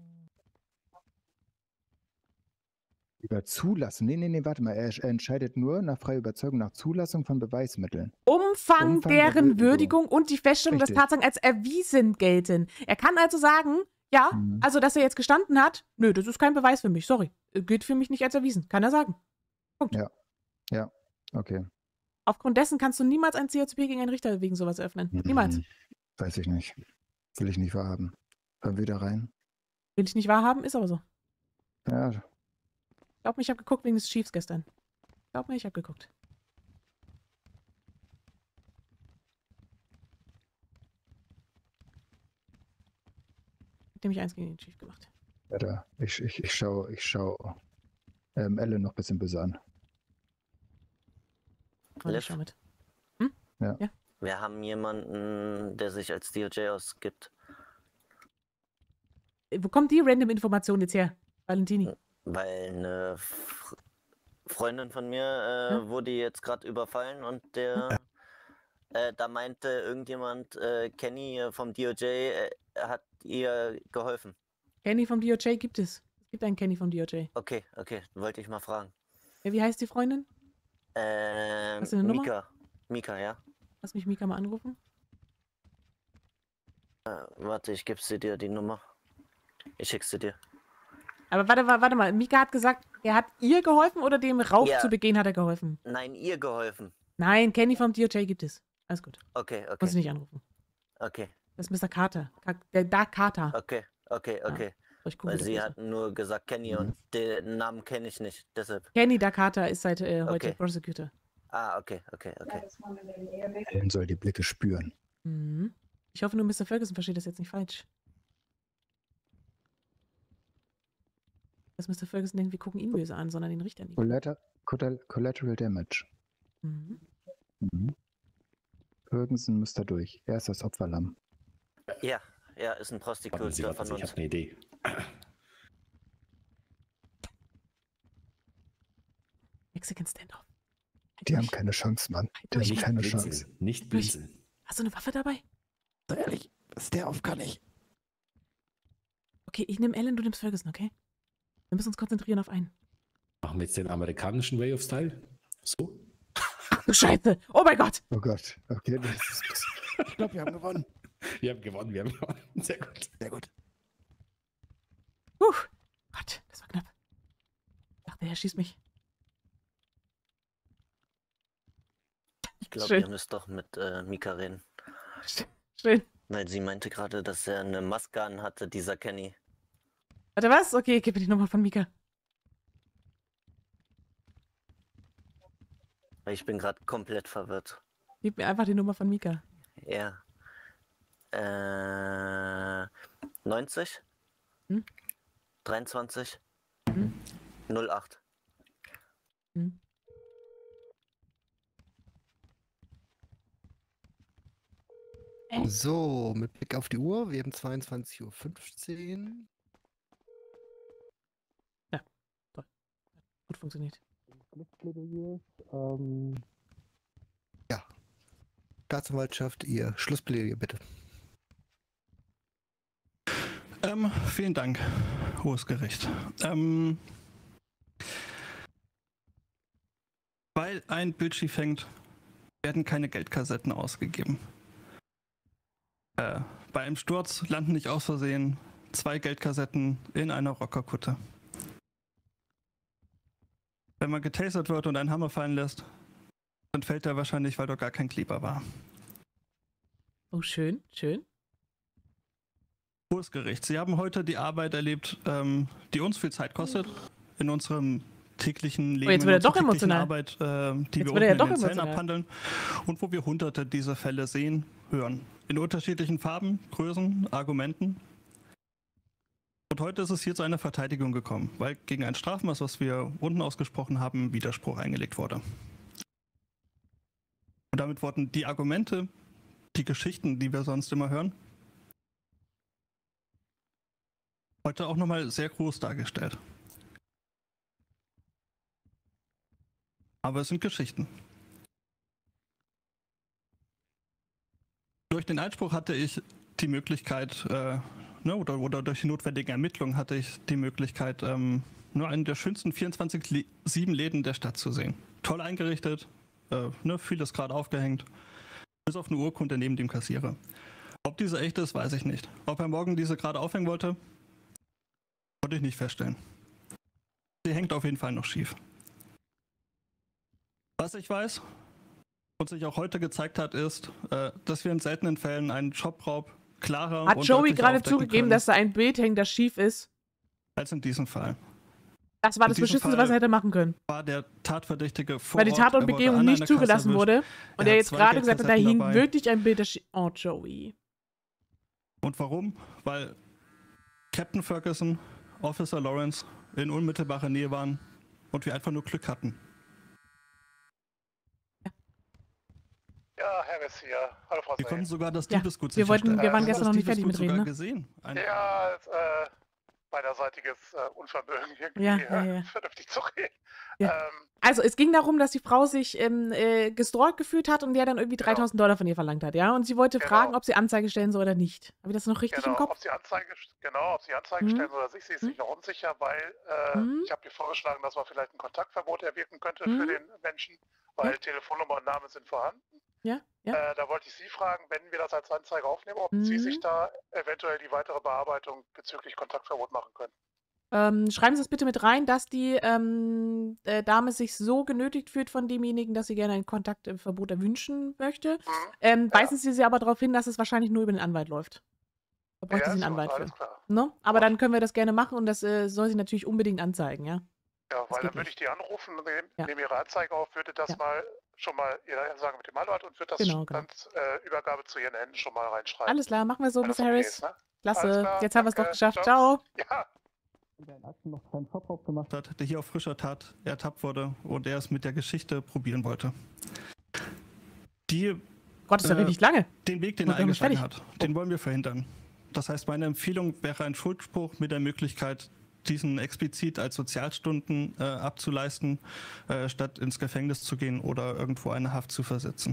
Über Zulassung. Nee, nee, nee, warte mal. Er, er entscheidet nur nach freier Überzeugung, nach Zulassung von Beweismitteln. Umfang, Umfang der deren Würdigung. Würdigung und die Feststellung des Richtig. Tatsachen als erwiesen gelten. Er kann also sagen, ja, Mhm. also dass er jetzt gestanden hat, nö, das ist kein Beweis für mich, sorry. Gilt für mich nicht als erwiesen. Kann er sagen. Okay. Aufgrund dessen kannst du niemals ein C O C P gegen einen Richter wegen sowas öffnen. Niemals. Mhm. Weiß ich nicht. Will ich nicht wahrhaben. Hören wir da rein? Will ich nicht wahrhaben, ist aber so. Ja, Glaub mir, ich habe geguckt wegen des Chiefs gestern. Glaub mir, ich habe geguckt. Hat nämlich eins gegen den Chief gemacht. warte. Ich, ich, ich schau, ich schau ähm, Ellen noch ein bisschen böse an. Und Liv? ich schau mit. Wir haben jemanden, der sich als D O J ausgibt. Äh, Wo kommt die random Information jetzt her, Valentini? Weil eine F Freundin von mir äh, Ja? wurde jetzt gerade überfallen und der äh, da meinte irgendjemand, äh, Kenny äh, vom D O J äh, hat ihr geholfen. Kenny vom D O J gibt es. Es gibt einen Kenny vom D O J. Okay, okay, wollte ich mal fragen. Ja, wie heißt die Freundin? Ähm, Hast du eine Nummer? Mika. Mika, ja. Lass mich Mika mal anrufen. Äh, warte, ich gebe sie dir, die Nummer. Ich schick sie dir. Aber warte, warte, warte mal. Mika hat gesagt, er hat ihr geholfen oder dem Raub Ja. zu begehen hat er geholfen? Nein, ihr geholfen. Nein, Kenny vom D O J gibt es. Alles gut. Okay, Muss okay, ich nicht anrufen. okay, Das ist Mister Carter. Ka- Der Dark Carter. okay, okay, okay. Soll ich gucken, Weil wie sie das hat nur gesagt Kenny und den Namen kenne ich nicht, deshalb. Kenny Dark Carter ist seit äh, heute Okay. Prosecutor. Ah, okay, okay, okay. Ellen soll die Blicke spüren. Mhm. Ich hoffe nur, Mister Ferguson versteht das jetzt nicht falsch. Dass Mister Ferguson denkt, wir gucken ihn böse an, sondern den Richter nicht. Collateral, Collateral- Collateral Damage. Mhm. Mhm. Ferguson muss da durch. Er ist das Opferlamm. Ja, ja, ist ein Warten Sie, Prostituter warten von Sie, ich uns. habe eine Idee. Mexican Standoff. Halt Die haben durch. keine Chance, Mann. Halt Die haben durch. Nicht keine blinzeln, Chance. nicht Durch. blinzeln. Hast du eine Waffe dabei? So ehrlich, Standoff kann ich. Okay, ich nehme Ellen, du nimmst Ferguson, okay? Wir müssen uns konzentrieren auf einen. Machen wir jetzt den amerikanischen Way of Style? So? Ach du Scheiße! Oh mein Gott! Oh Gott. Okay, das ist, ich glaube, wir haben gewonnen. Wir haben gewonnen, wir haben gewonnen. Sehr gut. Sehr gut. Puh. Gott, das war knapp. Ich dachte, er schießt mich. Ich glaube, Schön. ihr müsst doch mit äh, Mika reden. Schön. Weil sie meinte gerade, dass er eine Maske an hatte, dieser Kenny. Warte, was? Okay, gib mir die Nummer von Mika. Weil ich bin gerade komplett verwirrt. Gib mir einfach die Nummer von Mika. Ja. Äh, neunzig? Hm? dreiundzwanzig? Hm? null acht. Hm. So, mit Blick auf die Uhr, wir haben zweiundzwanzig Uhr fünfzehn. Gut funktioniert. Ähm, ja. Staatsanwaltschaft, ihr Schlussplädoyer bitte. Ähm, vielen Dank, Hohes Gericht. Ähm, weil ein Bild schief hängt, werden keine Geldkassetten ausgegeben. Äh, bei einem Sturz landen nicht aus Versehen zwei Geldkassetten in einer Rockerkutte. Wenn man getasert wird und einen Hammer fallen lässt, dann fällt er wahrscheinlich, weil dort gar kein Kleber war. Oh, schön, schön. Hohes Gericht, Sie haben heute die Arbeit erlebt, ähm, die uns viel Zeit kostet in unserem täglichen Leben, Oh, jetzt wird er in unserer doch täglichen emotional. Arbeit, äh, die Jetzt wir wird er ja unten doch in den Zellen emotional. abhandeln und wo wir hunderte dieser Fälle sehen, hören. In unterschiedlichen Farben, Größen, Argumenten. Und heute ist es hier zu einer Verteidigung gekommen, weil gegen ein Strafmaß, was wir unten ausgesprochen haben, Widerspruch eingelegt wurde. Und damit wurden die Argumente, die Geschichten, die wir sonst immer hören, heute auch nochmal sehr groß dargestellt. Aber es sind Geschichten. Durch den Einspruch hatte ich die Möglichkeit, äh, ne, oder, oder durch die notwendigen Ermittlungen hatte ich die Möglichkeit, ähm, nur einen der schönsten vierundzwanzig sieben Läden der Stadt zu sehen. Toll eingerichtet, äh, ne, vieles gerade aufgehängt, bis auf eine Urkunde neben dem Kassierer. Ob diese echt ist, weiß ich nicht. Ob er morgen diese gerade aufhängen wollte, konnte ich nicht feststellen. Sie hängt auf jeden Fall noch schief. Was ich weiß und sich auch heute gezeigt hat, ist, äh, dass wir in seltenen Fällen einen Jobraub klarer Hat und Joey deutlicher gerade aufdecken zugegeben, können, dass da ein Bild hängt, das schief ist? als in diesem Fall. Das war In das diesem Beschissenste, Fall was er hätte machen können. War der Tatverdächtige vor Weil die Ort, er wurde Tatortbegehung an nicht einer Kasse zugelassen erwischt. wurde. Und Er er hat jetzt zwei gerade gesagt hat, da Geldkassetten hing dabei. wirklich ein Bild, das schief. Oh, Joey. Und warum? Weil Captain Ferguson, Officer Lawrence in unmittelbarer Nähe waren und wir einfach nur Glück hatten. Ja, Harris hier. Hallo Frau Wir konnten Sey. sogar das Ja, Diebesgut wir wollten- sicherstellen. wir waren haben gestern das noch nicht fertig Diebesgut mit reden, sogar ne? gesehen. Ein, Ja, äh, beiderseitiges äh, Unvermögen irgendwie Ja, ja, ja. vernünftig zu reden. Ja. Ähm, Also, es ging darum, dass die Frau sich ähm, äh, gestalkt gefühlt hat und der dann irgendwie Genau. dreitausend Dollar von ihr verlangt hat, ja? Und sie wollte Genau. fragen, ob sie Anzeige stellen soll oder nicht. Habe ich das noch richtig Genau, im Kopf? ob sie Anzeige, genau, ob sie Anzeige Mhm. stellen soll oder sich, sie ist Mhm. sich noch unsicher, weil äh, Mhm. ich habe ihr vorgeschlagen, dass man vielleicht ein Kontaktverbot erwirken könnte Mhm. für den Menschen, weil Ja. Telefonnummer und Name sind vorhanden. Ja, ja. Äh, da wollte ich Sie fragen, wenn wir das als Anzeige aufnehmen, ob Sie sich Mhm. da eventuell die weitere Bearbeitung bezüglich Kontaktverbot machen können. Ähm, schreiben Sie es bitte mit rein, dass die ähm, äh, Dame sich so genötigt fühlt von demjenigen, dass sie gerne ein Kontaktverbot erwünschen möchte. Mhm. Ähm, Ja. weisen Sie sie aber darauf hin, dass es wahrscheinlich nur über den Anwalt läuft. Da bräuchte Ja, sie ist einen gut, Anwalt alles für. klar. Ne? Aber Gut. dann können wir das gerne machen und das äh, soll sie natürlich unbedingt anzeigen, ja? Ja, weil geht dann würde ich nicht. die anrufen, nehme Ja. nehm Ihre Anzeige auf, würde das Ja. mal schon mal ihr sagen mit dem Anwalt und würde das Genau, genau. dann äh, Übergabe zu Ihren Händen schon mal reinschreiben. Alles klar, machen wir so, Wenn das Mister okay Harris. ist, ne? Alles Klasse. klar, Jetzt haben wir es doch danke, geschafft. ciao. Ciao. Ja. der in Akten noch keinen Vorwurf gemacht hat, der hier auf frischer Tat ertappt wurde und der es mit der Geschichte probieren wollte. Die, Gott, ist ja Äh, richtig lange. den Weg, den Noch er gar nicht eingeschlagen fertig. hat, den wollen wir verhindern. Das heißt, meine Empfehlung wäre ein Schuldspruch mit der Möglichkeit, diesen explizit als Sozialstunden äh, abzuleisten, äh, statt ins Gefängnis zu gehen oder irgendwo eine Haft zu versetzen.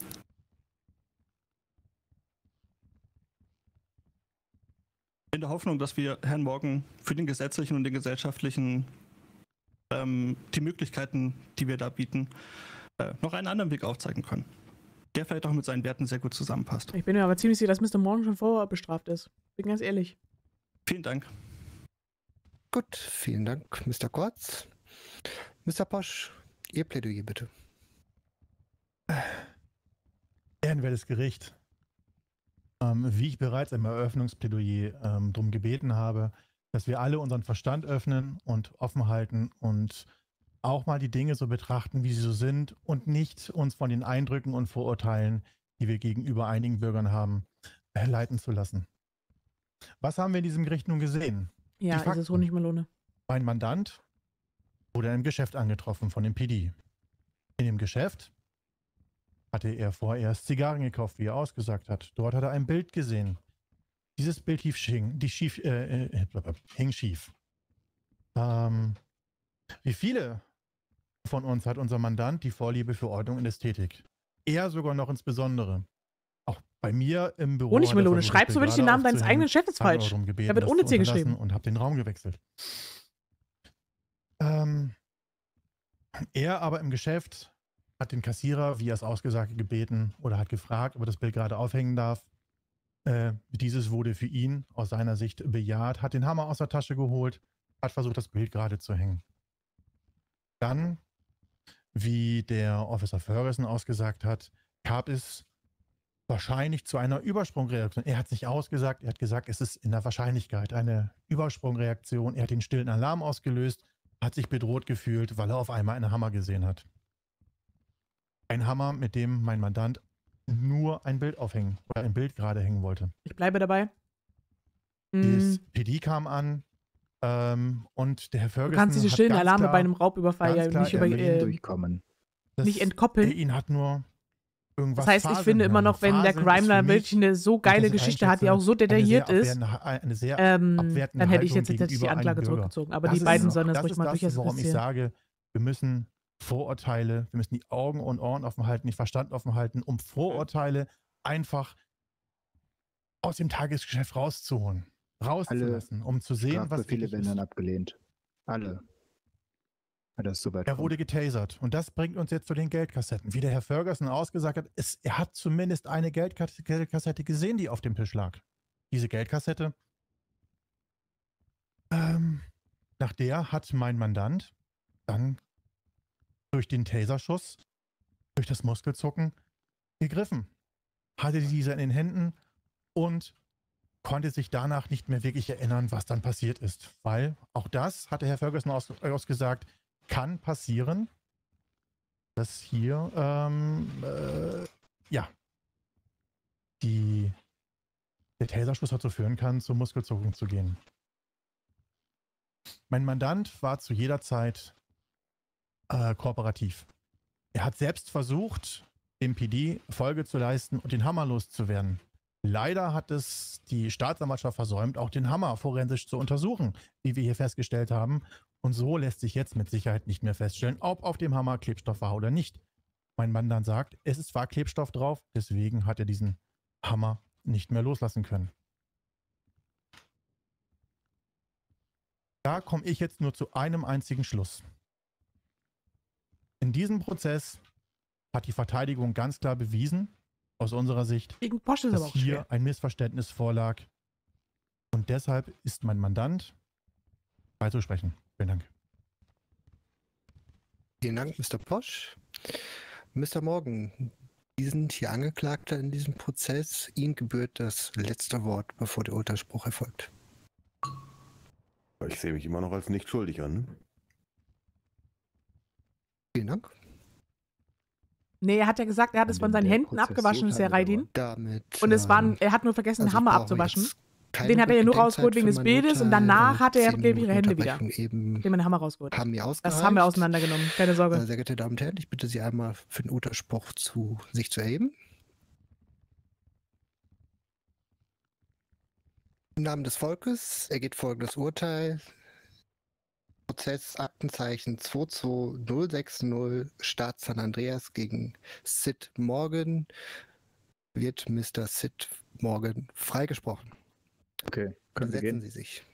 In der Hoffnung, dass wir Herrn Morgan für den gesetzlichen und den gesellschaftlichen ähm, die Möglichkeiten, die wir da bieten, äh, noch einen anderen Weg aufzeigen können, der vielleicht auch mit seinen Werten sehr gut zusammenpasst. Ich bin mir aber ziemlich sicher, dass Mister Morgan schon vorher bestraft ist. Bin ganz ehrlich. Vielen Dank. Gut, vielen Dank, Mister Kurz. Mister Posch, Ihr Plädoyer bitte. Ehrenwertes Gericht. Ähm, wie ich bereits im Eröffnungsplädoyer ähm, darum gebeten habe, dass wir alle unseren Verstand öffnen und offen halten und auch mal die Dinge so betrachten, wie sie so sind und nicht uns von den Eindrücken und Vorurteilen, die wir gegenüber einigen Bürgern haben, äh, leiten zu lassen. Was haben wir in diesem Gericht nun gesehen? Ja, ist es Fakten. Honigmelone. Mein Mandant wurde in einem Geschäft angetroffen von dem P D. In dem Geschäft hatte er vorerst Zigarren gekauft, wie er ausgesagt hat. Dort hat er ein Bild gesehen. Dieses Bild hief schief, die schief, äh, äh, hing schief. Ähm, wie viele von uns hat unser Mandant die Vorliebe für Ordnung und Ästhetik? Er sogar noch insbesondere. Auch bei mir im Büro. Honigmelone, hat er versucht, schreibst du das wirklich den Bild Namen gerade deines eigenen Chefs aufzuhängen, falsch? habe darum gebeten, Der wird das ohne zu C unterlassen geschrieben. Und habe den Raum gewechselt. Ähm, er aber im Geschäft hat den Kassierer, wie er es ausgesagt, gebeten oder hat gefragt, ob er das Bild gerade aufhängen darf. Äh, dieses wurde für ihn aus seiner Sicht bejaht, hat den Hammer aus der Tasche geholt, hat versucht, das Bild gerade zu hängen. Dann, wie der Officer Ferguson ausgesagt hat, gab es wahrscheinlich zu einer Übersprungreaktion. Er hat es nicht ausgesagt, er hat gesagt, es ist in der Wahrscheinlichkeit eine Übersprungreaktion. Er hat den stillen Alarm ausgelöst, hat sich bedroht gefühlt, weil er auf einmal einen Hammer gesehen hat. Ein Hammer, mit dem mein Mandant nur ein Bild aufhängen oder ein Bild gerade hängen wollte. Ich bleibe dabei. Das Mm, P D kam an ähm, und der Herr du Ferguson kannst diese hat stillen ganz Alarme klar, bei einem Raubüberfall ganz ja klar nicht, über, mit ihm äh, durchkommen. das- nicht entkoppeln. er ihn hat nur irgendwas Das heißt, ich faseln finde immer hören. noch, wenn der Faseln ist Crimeler für mich, wirklich eine so wie ich geile das Geschichte hat, die auch einschätze, so detailliert eine ist, sehr abwehrende, eine sehr ähm, abwertende dann hätte ich Haltung jetzt tatsächlich die gegenüber einem Anklage Bürger. zurückgezogen. Aber Das die beiden ist, sollen das das ruhig ist mal das, durchaus warum ich interessieren. sage, wir müssen Vorurteile, wir müssen die Augen und Ohren offen halten, den Verstand offen halten, um Vorurteile einfach aus dem Tagesgeschäft rauszuholen, rauszulassen, um zu sehen, was Strafbefehle wirklich werden dann ist. abgelehnt. Alle. Weil das so weit Er kommt. wurde getasert. Und das bringt uns jetzt zu den Geldkassetten. Wie der Herr Ferguson ausgesagt hat, ist, er hat zumindest eine Geldkas- Geldkassette gesehen, die auf dem Tisch lag. Diese Geldkassette, ähm, nach der hat mein Mandant dann durch den Taserschuss, durch das Muskelzucken gegriffen. Hatte diese in den Händen und konnte sich danach nicht mehr wirklich erinnern, was dann passiert ist. Weil auch das, hatte Herr Ferguson aus, ausgesagt, kann passieren, dass hier, ähm, äh, ja, die, der Taserschuss dazu führen kann, zur Muskelzuckung zu gehen. Mein Mandant war zu jeder Zeit äh, kooperativ. Er hat selbst versucht, dem P D Folge zu leisten und den Hammer loszuwerden. Leider hat es die Staatsanwaltschaft versäumt, auch den Hammer forensisch zu untersuchen, wie wir hier festgestellt haben. Und so lässt sich jetzt mit Sicherheit nicht mehr feststellen, ob auf dem Hammer Klebstoff war oder nicht. Mein Mann dann sagt, es ist zwar Klebstoff drauf, deswegen hat er diesen Hammer nicht mehr loslassen können. Da komme ich jetzt nur zu einem einzigen Schluss. In diesem Prozess hat die Verteidigung ganz klar bewiesen, aus unserer Sicht, Gegen Porsche ist aber dass auch hier schwer. ein Missverständnis vorlag. Und deshalb ist mein Mandant beizusprechen. Vielen Dank. Vielen Dank, Mister Posch. Mister Morgan, Sie sind hier Angeklagter in diesem Prozess. Ihnen gebührt das letzte Wort, bevor der Urteilsspruch erfolgt. Ich sehe mich immer noch als nicht schuldig an. Vielen Dank. Nee, er hat ja gesagt, er hat es von seinen Der Händen Prozess abgewaschen, so Herr lange Raidin. Damit. Und es waren, ähm, er hat nur vergessen, den also ich Hammer brauche abzuwaschen. jetzt keine Den hat er ja nur Bedenkzeit rausgeholt wegen für des mein Bildes und Urteil. danach hat er Zehn ihre Minuten Hände wieder. Unterbrechung Eben Dem den Hammer rausgeholt. haben mir ausgereicht. Das haben wir auseinandergenommen, keine Sorge. Äh, Sehr geehrte Damen und Herren, ich bitte Sie einmal für den Urteilsspruch zu sich zu erheben. Im Namen des Volkes ergeht folgendes Urteil. Prozess Aktenzeichen zwei zwei null sechs null Staat San Andreas gegen Sid Morgan wird Mister Sid Morgan freigesprochen. Okay, können wir Setzen gehen? Sie sich.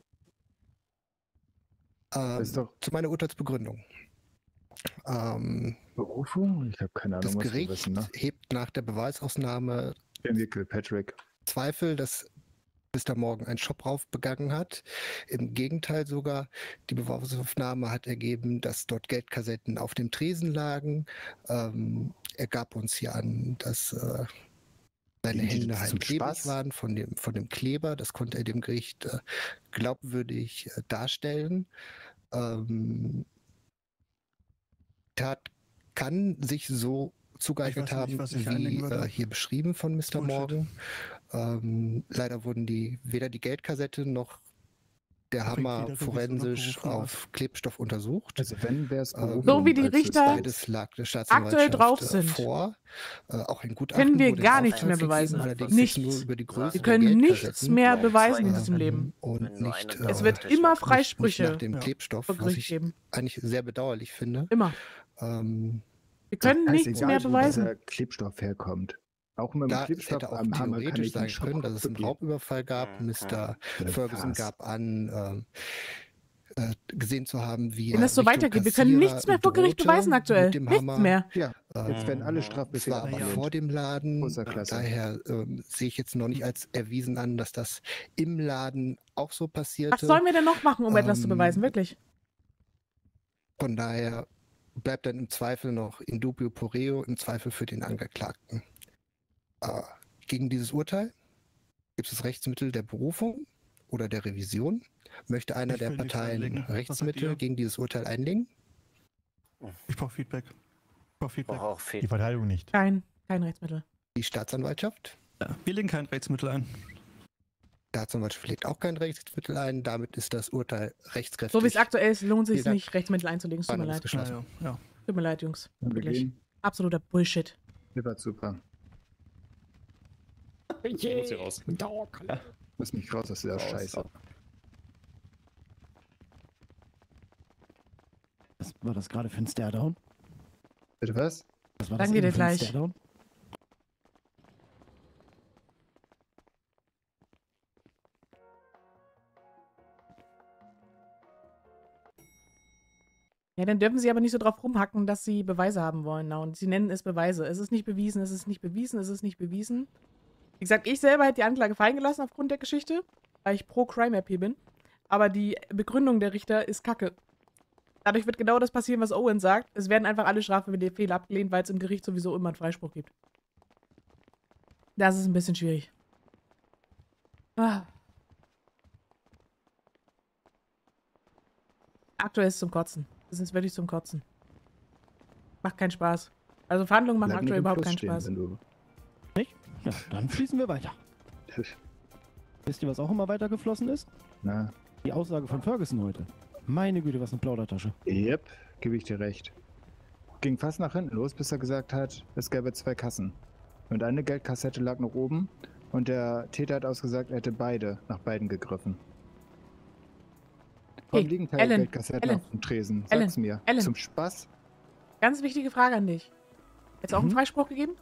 Ähm, Das ist doch zu meiner Urteilsbegründung. Ähm, Berufung? Ich habe keine Ahnung, das was wir Gericht wissen, ne? hebt nach der Beweisausnahme Irgendwie Kilpatrick. Zweifel, dass Mister Morgan einen Shoprauf begangen hat. Im Gegenteil sogar, die Beweisaufnahme hat ergeben, dass dort Geldkassetten auf dem Tresen lagen. Ähm, er gab uns hier an, dass äh, seine Dient die Hände zum halt klebrig Spaß? waren von dem, von dem Kleber. Das konnte er dem Gericht äh, glaubwürdig äh, darstellen. Ähm, Tat kann sich so zugeeignet Ich weiß nicht, haben, was ich wie einigen würde. äh, hier beschrieben von Mister Bullshit. Morgan. Ähm, leider wurden die weder die Geldkassette noch der Bringt Hammer weder Beweis noch forensisch Berufung auf Klebstoff untersucht. Also wenn wäre es Ähm, Berufung. So wie die als Richter Substanz. Beides lag der aktuell Staatsanwaltschaft drauf äh, sind, vor. Äh, auch ein Gutachten können wir wurde gar in nichts mehr Auftrag beweisen. gegeben, allerdings Nichts. nur über die Größe Wir der können nichts Geldkassetten. mehr Wow, beweisen in zwei. diesem Leben. Und Wenn nur nicht, eine Es äh, wird Tisch immer war. nicht, nicht nach Freisprüche dem Ja. Klebstoff, vor was Gericht ich geben. eigentlich sehr bedauerlich finde. Immer. Ähm, Wir können Heißt nichts egal, mehr wo beweisen. dieser Klebstoff herkommt. Auch mit dem Da es Klebstoff hätte auch am Hammer kann theoretisch ich sein einen können, dass es einen Schraubstock Raubüberfall gab. Mhm. Mister Ja, Ferguson was? gab an, ähm, äh, gesehen zu haben, wie Wenn er das so Richtung weitergeht, wir können Kassierer nichts mehr vor Gericht drohte beweisen aktuell. mit dem Nichts Hammer. mehr. Ja, jetzt werden alle Mhm. Es Strafbefehle war Ja. vor abgelehnt. dem Laden, Großer Klasse. daher ähm, sehe ich jetzt noch nicht als erwiesen an, dass das im Laden auch so passierte. Was sollen wir denn noch machen, um etwas zu Ähm, beweisen? Wirklich? Von daher bleibt dann im Zweifel noch in dubio pro reo, im Zweifel für den Angeklagten. Äh, gegen dieses Urteil gibt es das Rechtsmittel der Berufung oder der Revision. Möchte einer Ich der will nichts Parteien einlegen. Was sagt Rechtsmittel ihr? gegen dieses Urteil einlegen? Ich brauche Feedback. Ich brauche Feedback. Braucht auch Die viel. Verteidigung nicht. Kein, kein Rechtsmittel. Die Staatsanwaltschaft? Ja, wir legen kein Rechtsmittel ein. Die Staatsanwaltschaft legt auch kein Rechtsmittel ein. Damit ist das Urteil rechtskräftig. So wie es aktuell ist, lohnt es sich Vielen Dank. nicht, Rechtsmittel einzulegen. Es tut mir Verhandlung ist leid. Ja, geschlossen. ja, ja. Tut mir leid, Jungs. Können wir Wirklich. gehen? Absoluter Bullshit. Mir war super. Ich muss hier raus. Lass mich raus aus dieser Raus. Scheiße. Was war das gerade für ein Staredown? Bitte was? Was war Sagen das wir eben dir für ein gleich. Staredown? Ja, dann dürfen sie aber nicht so drauf rumhacken, dass sie Beweise haben wollen. Na, und sie nennen es Beweise. Es ist nicht bewiesen, es ist nicht bewiesen, es ist nicht bewiesen. Wie gesagt, ich selber hätte die Anklage fallen gelassen aufgrund der Geschichte, weil ich pro Crime-App hier bin. Aber die Begründung der Richter ist kacke. Dadurch wird genau das passieren, was Owen sagt. Es werden einfach alle Strafbefehle abgelehnt, weil es im Gericht sowieso immer einen Freispruch gibt. Das ist ein bisschen schwierig. Ah. Aktuell ist es zum Kotzen. Es ist wirklich zum Kotzen. Macht keinen Spaß. Also Verhandlungen machen Bleib nicht aktuell im überhaupt Fluss keinen stehen, Spaß. wenn du- Ja, dann fließen wir weiter. Wisst ihr, was auch immer weiter geflossen ist? Na, Die Aussage von Ferguson heute. Meine Güte, was eine Plaudertasche. yep, gebe ich dir recht. Ging fast nach hinten los, bis er gesagt hat, es gäbe zwei Kassen. Und eine Geldkassette lag noch oben und der Täter hat ausgesagt, er hätte beide, nach beiden gegriffen. Warum liegen keine Ellen, Geldkassetten Ellen, auf dem Tresen? Ellen, Sag's mir. Ellen. Zum Spaß? Ganz wichtige Frage an dich. Hättest du auch einen Mhm. Freispruch gegeben?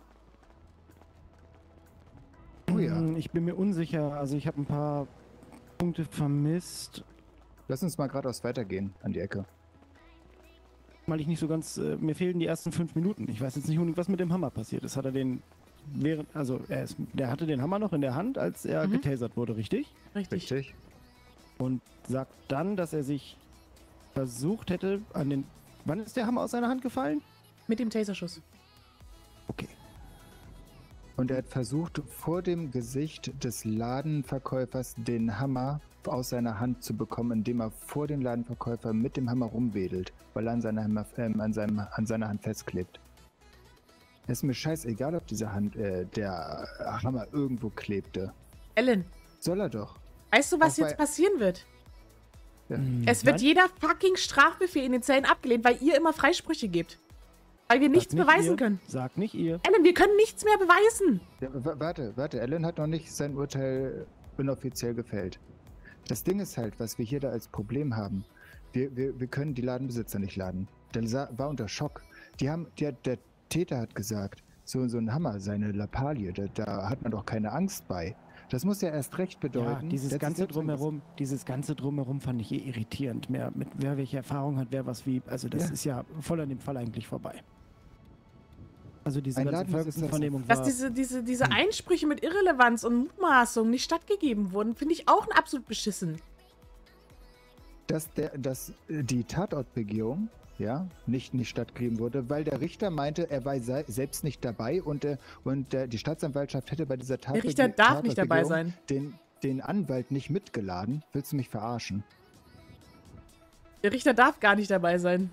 Oh ja. Hm, Ich bin mir unsicher. Also ich habe ein paar Punkte vermisst, Lass uns mal geradeaus weitergehen an die Ecke. weil ich nicht so ganz. Äh, mir fehlen die ersten fünf Minuten. Ich weiß jetzt nicht unbedingt, was mit dem Hammer passiert ist. Hat er den während, also er ist, der hatte den Hammer noch in der Hand, als er Mhm. getasert wurde, richtig? Richtig. Richtig? Und sagt dann, dass er sich versucht hätte an den. Wann ist der Hammer aus seiner Hand gefallen? Mit dem Taserschuss. Okay. Und er hat versucht, vor dem Gesicht des Ladenverkäufers den Hammer aus seiner Hand zu bekommen, indem er vor den Ladenverkäufer mit dem Hammer rumwedelt, weil er an seiner, Hammer, äh, an seinem, an seiner Hand festklebt. Es ist mir scheißegal, ob diese Hand, äh, der Hammer irgendwo klebte. Ellen, Soll er doch. weißt du, was Auch jetzt bei- passieren wird? Ja. Hm, Es wird nein, jeder fucking Strafbefehl in den Zellen abgelehnt, weil ihr immer Freisprüche gebt. Weil wir sagt nichts nicht beweisen ihr, können. Sagt nicht ihr. Ellen, wir können nichts mehr beweisen. Ja, w- warte, warte. Alan hat noch nicht sein Urteil inoffiziell gefällt. Das Ding ist halt, was wir hier da als Problem haben. Wir, wir, wir können die Ladenbesitzer nicht laden. Der sa- war unter Schock. Die haben, der, der Täter hat gesagt, so, so ein Hammer, seine Lappalie, da, da hat man doch keine Angst bei. Das muss ja erst recht Ja, bedeuten. dieses der hat sich ganze selbst drumherum, dieses ganze drumherum fand ich eh irritierend. Mehr mit wer welche Erfahrung hat, wer was wie. Also das Ja. ist ja voll an dem Fall eigentlich vorbei. Also diese Ein ganze Ladenbesitzer ist Ferguson-Vernehmung Dass war. diese, diese, diese Hm. Einsprüche mit Irrelevanz und Mutmaßung nicht stattgegeben wurden, finde ich auch absolut beschissen. dass, der, dass äh, die Tatortbegehung ja, nicht, nicht stattgegeben wurde, weil der Richter meinte, er war sei, selbst nicht dabei und, äh, und äh, die Staatsanwaltschaft hätte bei dieser Tat Der Richter darf nicht dabei sein. Den, den Anwalt nicht mitgeladen. Willst du mich verarschen? Der Richter darf gar nicht dabei sein.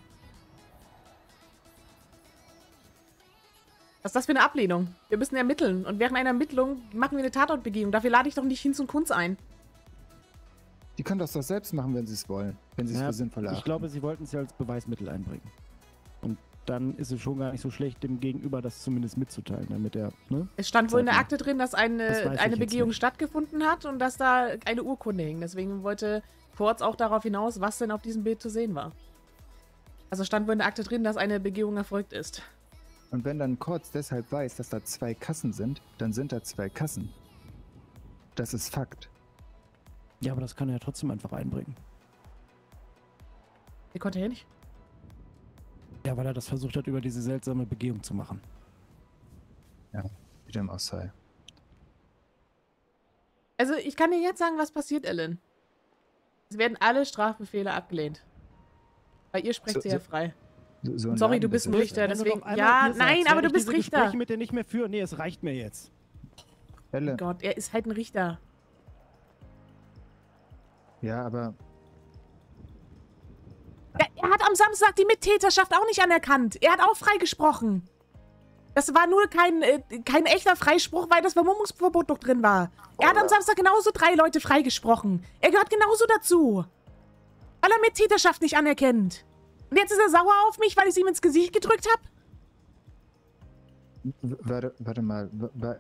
Was ist das für eine Ablehnung? Wir müssen ermitteln. Und während einer Ermittlung machen wir eine Tatortbegehung. Dafür lade ich doch nicht Hinz und Kunz ein. Die können das doch selbst machen, wenn sie es wollen. Wenn sie es Ja, für sinnvoll ich erachten. glaube, sie wollten es ja als Beweismittel einbringen. Und dann ist es schon gar nicht so schlecht, dem Gegenüber das zumindest mitzuteilen, damit er, ne? Es stand wohl in der Sag mal. Akte drin, dass Das eine, weiß ich eine jetzt Begehung nicht. stattgefunden hat und dass da eine Urkunde hing. Deswegen wollte Kurz auch darauf hinaus, was denn auf diesem Bild zu sehen war. Also stand wohl in der Akte drin, dass eine Begehung erfolgt ist. Und wenn dann Kurz deshalb weiß, dass da zwei Kassen sind, dann sind da zwei Kassen. Das ist Fakt. Ja, aber das kann er ja trotzdem einfach einbringen. Wie konnte er nicht? Ja, weil er das versucht hat, über diese seltsame Begehung zu machen. Ja, wie dem auch sei. Also ich kann dir jetzt sagen, was passiert, Ellen. Es werden alle Strafbefehle abgelehnt. Weil ihr sprecht So- sehr so- frei. So, so ein Sorry, du bist ein Ladenbesitzer. Richter, Wenn du deswegen... noch einmal Ja, hier sagst, nein, werde aber du ich bist diese Richter. Gespräche mit dir nicht mehr führen. Nee, es reicht mir jetzt. Elle, Oh Gott, er ist halt ein Richter. ja, aber Ja, er hat am Samstag die Mittäterschaft auch nicht anerkannt. Er hat auch freigesprochen. Das war nur kein, äh, kein echter Freispruch, weil das Vermummungsverbot noch drin war. Er hat am Samstag genauso drei Leute freigesprochen. Er gehört genauso dazu. Weil er Mittäterschaft nicht anerkennt. Und jetzt ist er sauer auf mich, weil ich es ihm ins Gesicht gedrückt habe? w- warte, warte mal. w- wa-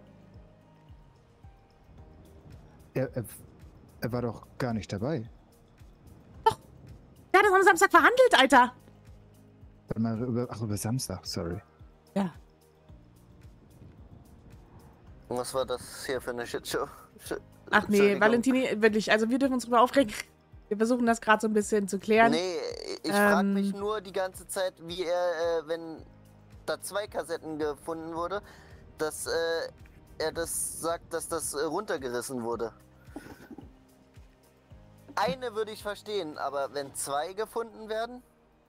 Er, er, er war doch gar nicht dabei. Er hat das am Samstag verhandelt, Alter. Warte mal, über, ach, über Samstag, sorry. Ja. Was war das hier für eine Shitshow? Sh Ach nee, Entschuldigung. Valentini, wirklich, also wir dürfen uns drüber aufregen. Wir versuchen das gerade so ein bisschen zu klären. Nee, ich frage Ähm. mich nur die ganze Zeit, wie er, äh, wenn da zwei Kassetten gefunden wurde, dass äh, er das sagt, dass das äh, runtergerissen wurde. Eine würde ich verstehen, aber wenn zwei gefunden werden?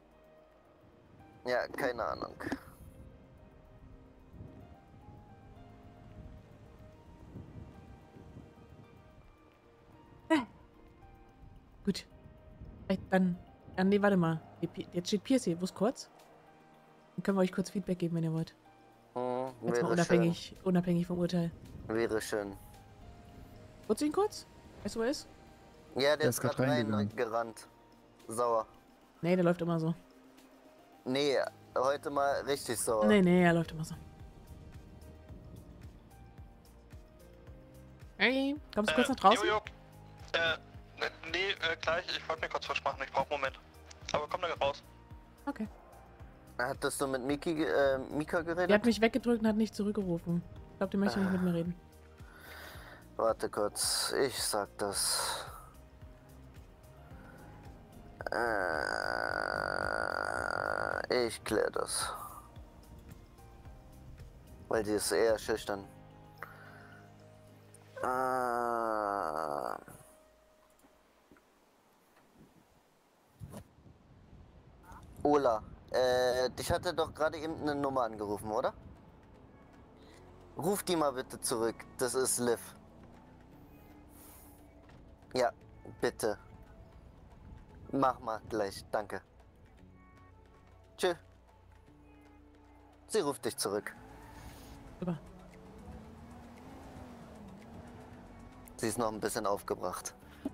Ja, keine Ahnung. Gut. Vielleicht dann. Ah, nee, warte mal. Jetzt steht Pierce hier. Wo ist Kurz? Dann können wir euch kurz Feedback geben, wenn ihr wollt. Hm, Jetzt mal wäre unabhängig, unabhängig vom Urteil. schön. Wäre schön. Kurz ihn kurz? Weißt du, wo er ist? Ja, der, Der ist ist grad gerade reingegangen. reingerannt. Sauer. Nee, der läuft immer so. Nee, heute mal richtig sauer. Nee, nee, er läuft immer so. Hey, kommst du kurz nach draußen? Jojo, äh, Nee, äh, gleich, ich wollte mir kurz was machen, ich brauche einen Moment. Aber komm da raus. Okay. Hattest du mit Miki, äh, Mika geredet? Die hat mich weggedrückt und hat nicht zurückgerufen. Ich glaube, die möchte nicht mit mir reden. Warte kurz, ich sag das. Äh, ich klär das. Weil die ist eher schüchtern. Äh, Ola, äh, dich hatte doch gerade eben eine Nummer angerufen, oder? Ruf die mal bitte zurück, das ist Liv. Ja, bitte. Mach mal gleich, danke. Tschö. Sie ruft dich zurück. Super. Sie ist noch ein bisschen aufgebracht.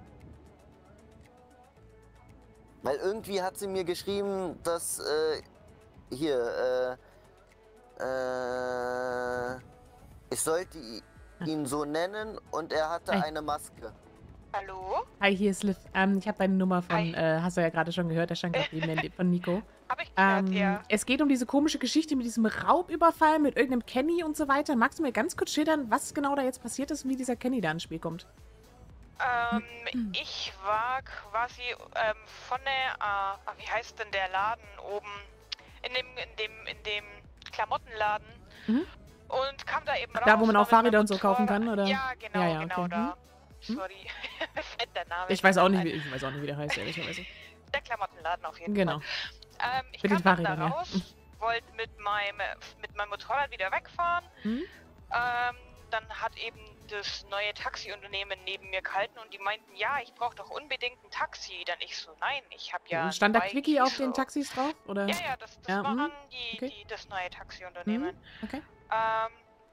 Weil irgendwie hat sie mir geschrieben, dass, äh, hier, äh, äh, ich sollte ihn so nennen und er hatte Hi. eine Maske. Hallo? Hi, hier ist Liv. Ähm, ich habe deine Nummer von, äh, hast du ja gerade schon gehört, der stand gerade neben mir, von Nico. Hab ich gehört, Ähm, ja. es geht um diese komische Geschichte mit diesem Raubüberfall, mit irgendeinem Kenny und so weiter. Magst du mir ganz kurz schildern, was genau da jetzt passiert ist und wie dieser Kenny da ins Spiel kommt? Ähm, ich war quasi ähm, von der, äh, wie heißt denn der Laden oben, in dem, in dem, in dem Klamottenladen Mhm. und kam da eben raus. Da, wo man war auch mit meinem Fahrräder und so kaufen Motorrad- kann, oder? Ja, genau, Ja, ja, genau okay. da. Mhm. Sorry, mir fällt der Name. Ich weiß auch nicht, ein. wie, ich weiß auch nicht, wie der heißt, ehrlicherweise. Der Klamottenladen auf jeden Genau. Fall. Ähm, ich Mit den kam dann da Fahrrädern, ja. raus, wollte mit meinem, mit meinem Motorrad wieder wegfahren. Mhm. Ähm, dann hat eben das neue Taxiunternehmen neben mir gehalten und die meinten, ja, ich brauche doch unbedingt ein Taxi. Dann ich so, nein, ich habe ja. Stand da ein Bike, Quickie auf so. den Taxis drauf? Oder? Ja, ja, das, das Ja, waren mhm. die, Okay. die, das neue Taxiunternehmen. Mhm. Okay. Ähm,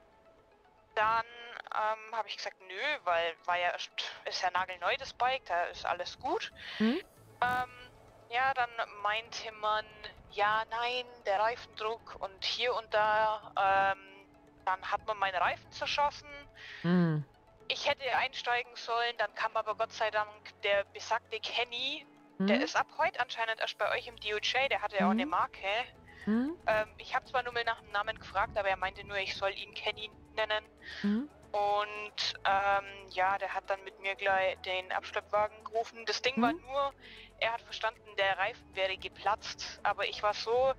dann ähm, habe ich gesagt, nö, weil war ja erst, ist ja nagelneu das Bike, da ist alles gut. Mhm. Ähm, ja, dann meinte man, ja, nein, der Reifendruck und hier und da. Ähm, dann hat man meinen Reifen zerschossen. Mhm. Ich hätte einsteigen sollen, dann kam aber Gott sei Dank der besagte Kenny. Mhm. Der ist ab heute anscheinend erst bei euch im D O J, der hatte ja auch Mhm. eine Marke. Mhm. Ähm, ich habe zwar nur mal nach dem Namen gefragt, aber er meinte nur, ich soll ihn Kenny nennen. Mhm. Und ähm, ja, der hat dann mit mir gleich den Abschleppwagen gerufen. Das Ding Mhm. war nur, er hat verstanden, der Reifen wäre geplatzt, aber ich war so,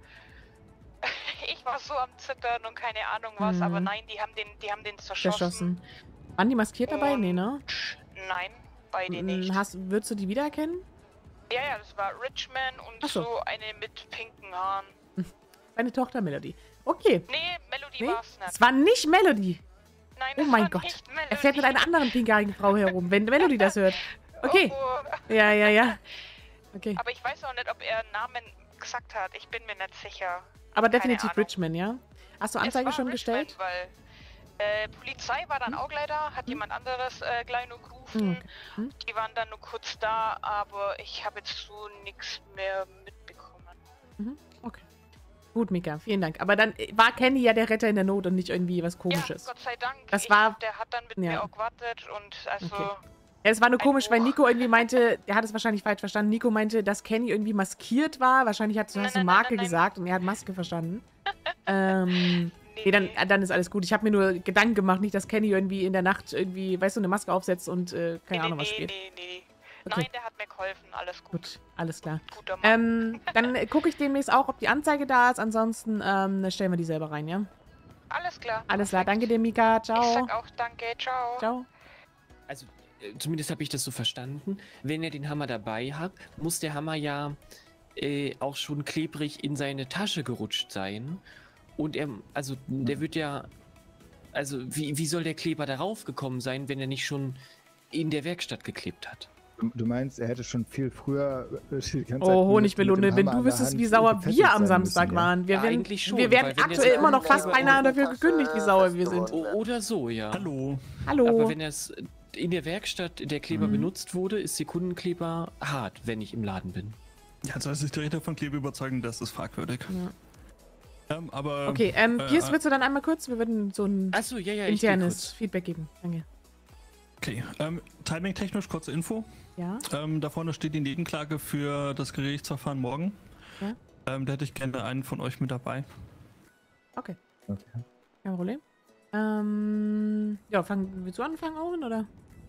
ich war so am Zittern und keine Ahnung was, Mhm. aber nein, die haben den, die haben den zerschossen. Zerschossen. Waren die maskiert dabei? Nee, ne? Nein, beide Mhm. nicht. Hast, würdest du die wiedererkennen? Ja, ja, das war Richman und Ach so. so eine mit pinken Haaren. Deine Tochter Melody. Okay. Nee, Melody Nee? war's nicht. Es war nicht Melody. Nein, Oh es mein war Gott. nicht Melody. Er fährt mit einer anderen pinkhaarigen Frau herum, wenn Melody das hört. Okay. Oh, oh. Ja, ja, ja. Okay. Aber ich weiß auch nicht, ob er einen Namen gesagt hat. Ich bin mir nicht sicher. Aber Keine definitiv Ahnung. Richmond, ja? Hast du Es Anzeige war schon Richmond, gestellt? Weil äh, Polizei war dann auch gleich da, hat jemand anderes äh, gleich nur gerufen. Mhm, okay. Mhm. Die waren dann nur kurz da, aber ich habe jetzt so nichts mehr mitbekommen. Mhm. Okay. Gut, Mika, vielen Dank. Aber dann war Kenny ja der Retter in der Not und nicht irgendwie was Komisches. Ja, Gott sei Dank. Das ich, war- Der hat dann mit ja. mir auch gewartet und also... Okay. Ja, es war nur Ein komisch, weil Hoch. Nico irgendwie meinte, der hat es wahrscheinlich falsch verstanden. Nico meinte, dass Kenny irgendwie maskiert war. Wahrscheinlich hat, Nein, hast du nein, Marke nein, nein. gesagt und er hat Maske verstanden. ähm, Nee, nee, dann, nee. dann ist alles gut. Ich habe mir nur Gedanken gemacht, nicht, dass Kenny irgendwie in der Nacht irgendwie, weißt du, eine Maske aufsetzt und äh, keine nee, Ahnung was nee, spielt. nee, nee. Okay. Nein, der hat mir geholfen, alles gut. Gut, alles klar. Guter Mann. Ähm, dann gucke ich demnächst auch, ob die Anzeige da ist. Ansonsten ähm, stellen wir die selber rein, ja? Alles klar. Alles klar, perfekt. danke dir, Mika. Ich Ciao. sag auch danke, ciao. Ciao. Also, äh, zumindest habe ich das so verstanden. Wenn er den Hammer dabei hat, muss der Hammer ja äh, auch schon klebrig in seine Tasche gerutscht sein. Und er, also, der wird ja. Also, wie, wie soll der Kleber darauf gekommen sein, wenn er nicht schon in der Werkstatt geklebt hat? Du, du meinst, er hätte schon viel früher äh, die ganze Zeit Oh, mit- Honigmelone, mit dem wenn Hammer du an der wüsstest, Hand wie sauer gefesselt wir am sein Samstag müssen, ja. waren. Wir Ja, werden, eigentlich schon, wir werden weil wenn aktuell jetzt- immer noch fast Ja, beinahe ja, dafür ja, gekündigt, wie ja, sauer wir sind. festgeholt. O oder so, ja. Hallo. Hallo. Aber wenn es in der Werkstatt der Kleber Mhm. benutzt wurde, ist Sekundenkleber hart, wenn ich im Laden bin. Ja, also als ich die Richter von Klebe überzeugen, das ist fragwürdig. Ja. Ähm, aber. Okay, ähm, äh, Piers, äh, willst du dann einmal kurz? Wir würden so ein Achso, ja, ja, ich geh internes kurz. Feedback geben. Danke. Okay, ähm, timing-technisch kurze Info. Ja. Ähm, da vorne steht die Nebenklage für das Gerichtsverfahren morgen. Ja. Ähm, da hätte ich gerne einen von euch mit dabei. Okay. Okay. Kein Problem. Ähm, ja, fang, willst du anfangen, Owen, oder?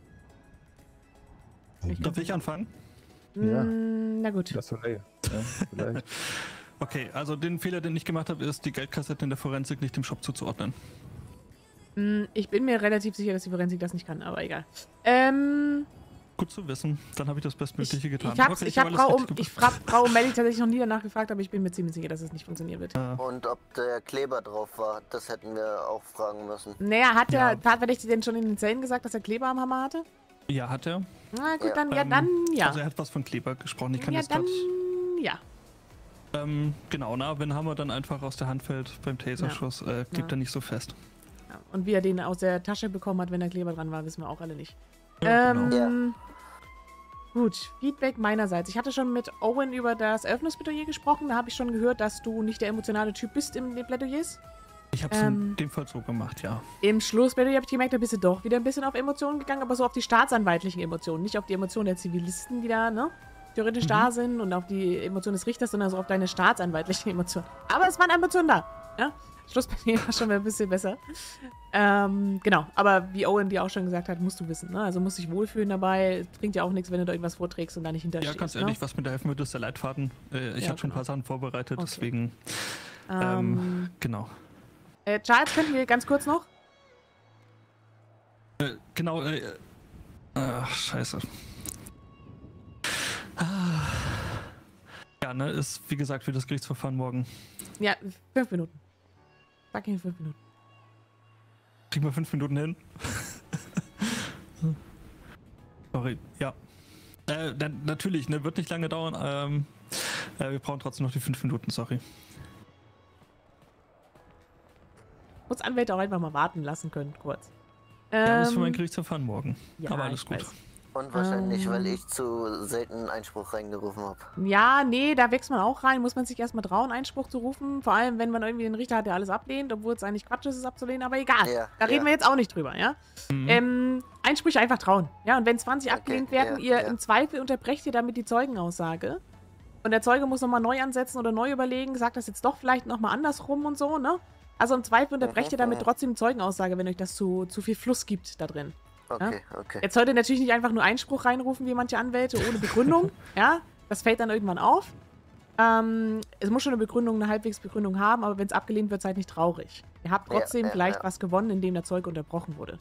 Ich Darf ich anfangen? Ja. Mm, na gut. Das Soleil. Ja, vielleicht. Okay, also den Fehler, den ich gemacht habe, ist, die Geldkassette in der Forensik nicht dem Shop zuzuordnen. Mm, ich bin mir relativ sicher, dass die Forensik das nicht kann, aber egal. Ähm, Gut zu wissen, dann habe ich das Bestmögliche getan. ich habe Okay, ich hab hab Frau, alles um, richtig ich frag Frau Melli tatsächlich noch nie danach gefragt, aber ich bin mir ziemlich sicher, dass es nicht funktionieren wird. gemacht. Und ob der Kleber drauf war, das hätten wir auch fragen müssen. Naja, hat der Ja. Tatverdächtige denn schon in den Zellen gesagt, dass er Kleber am Hammer hatte? Äh, ja, hat er. Na gut, Ja. dann, ja, Ähm, dann, ja. Also er hat was von Kleber gesprochen. Ich kann ja, jetzt dann, grad, ja. ähm, genau, na, wenn Hammer dann einfach aus der Hand fällt beim Taserschuss, äh, klebt Ja. er nicht so fest. Ja. Und wie er den aus der Tasche bekommen hat, wenn da Kleber dran war, wissen wir auch alle nicht. Ja, ähm, genau. Gut, Feedback meinerseits. Ich hatte schon mit Owen über das Eröffnungsplädoyer gesprochen. Da habe ich schon gehört, dass du nicht der emotionale Typ bist in den Plädoyers. Ich habe es ähm, in dem Fall so gemacht, ja. Im Schlussplädoyer habe ich gemerkt, da bist du doch wieder ein bisschen auf Emotionen gegangen, aber so auf die staatsanwaltlichen Emotionen. Nicht auf die Emotionen der Zivilisten, die da, ne, theoretisch Mhm. da sind und auf die Emotionen des Richters, sondern so auf deine staatsanwaltlichen Emotionen. Aber es waren Emotionen da, ja. Schlussplädoyer war schon mal ein bisschen besser. Ähm, genau, aber wie Owen dir auch schon gesagt hat, musst du wissen, ne? Also musst dich wohlfühlen dabei. Bringt ja auch nichts, wenn du da irgendwas vorträgst und da nicht Ja, hinterstehst. ganz ne? ehrlich, was mir da helfen würde, ist der Leitfaden. Äh, ich Ja, habe schon ein genau. paar Sachen vorbereitet, Okay. deswegen, Ähm, ähm, genau. äh, Charles, könnten wir ganz kurz noch? Äh, genau, äh, ach, scheiße. Ah. Ja, ne, ist wie gesagt für das Gerichtsverfahren morgen. Ja, fünf Minuten. Sag in fünf Minuten. Kriegen wir fünf Minuten hin? Sorry, ja. Äh, na, natürlich, ne, wird nicht lange dauern. Ähm, äh, wir brauchen trotzdem noch die fünf Minuten, sorry. Muss Anwälte auch einfach mal warten lassen können, kurz. Ja, das ist für mein Ähm, Gerichtsverfahren morgen. ja, Aber alles ich gut. weiß. Und wahrscheinlich, Ähm. weil ich zu selten Einspruch reingerufen habe. Ja, nee, da wächst man auch rein. Muss man sich erstmal trauen, Einspruch zu rufen. Vor allem, wenn man irgendwie einen Richter hat, der alles ablehnt, obwohl es eigentlich Quatsch ist, es abzulehnen. Aber egal, Ja, da reden ja. wir jetzt auch nicht drüber, ja? Mhm. Ähm, Einsprüche einfach trauen. Ja, und wenn zwanzig Okay, abgelehnt werden, ja, ihr ja. im Zweifel unterbrecht ihr damit die Zeugenaussage. Und der Zeuge muss nochmal neu ansetzen oder neu überlegen, sagt das jetzt doch vielleicht nochmal andersrum und so, ne? Also im Zweifel unterbrecht ihr damit mhm. trotzdem die Zeugenaussage, wenn euch das zu, zu viel Fluss gibt da drin. Okay, okay. Jetzt sollt ihr natürlich nicht einfach nur Einspruch reinrufen, wie manche Anwälte, ohne Begründung. Ja, das fällt dann irgendwann auf. Ähm, es muss schon eine Begründung, eine halbwegs Begründung haben, aber wenn es abgelehnt wird, seid nicht traurig. Ihr habt Ja, trotzdem ja, vielleicht ja. was gewonnen, indem der Zeuge unterbrochen wurde.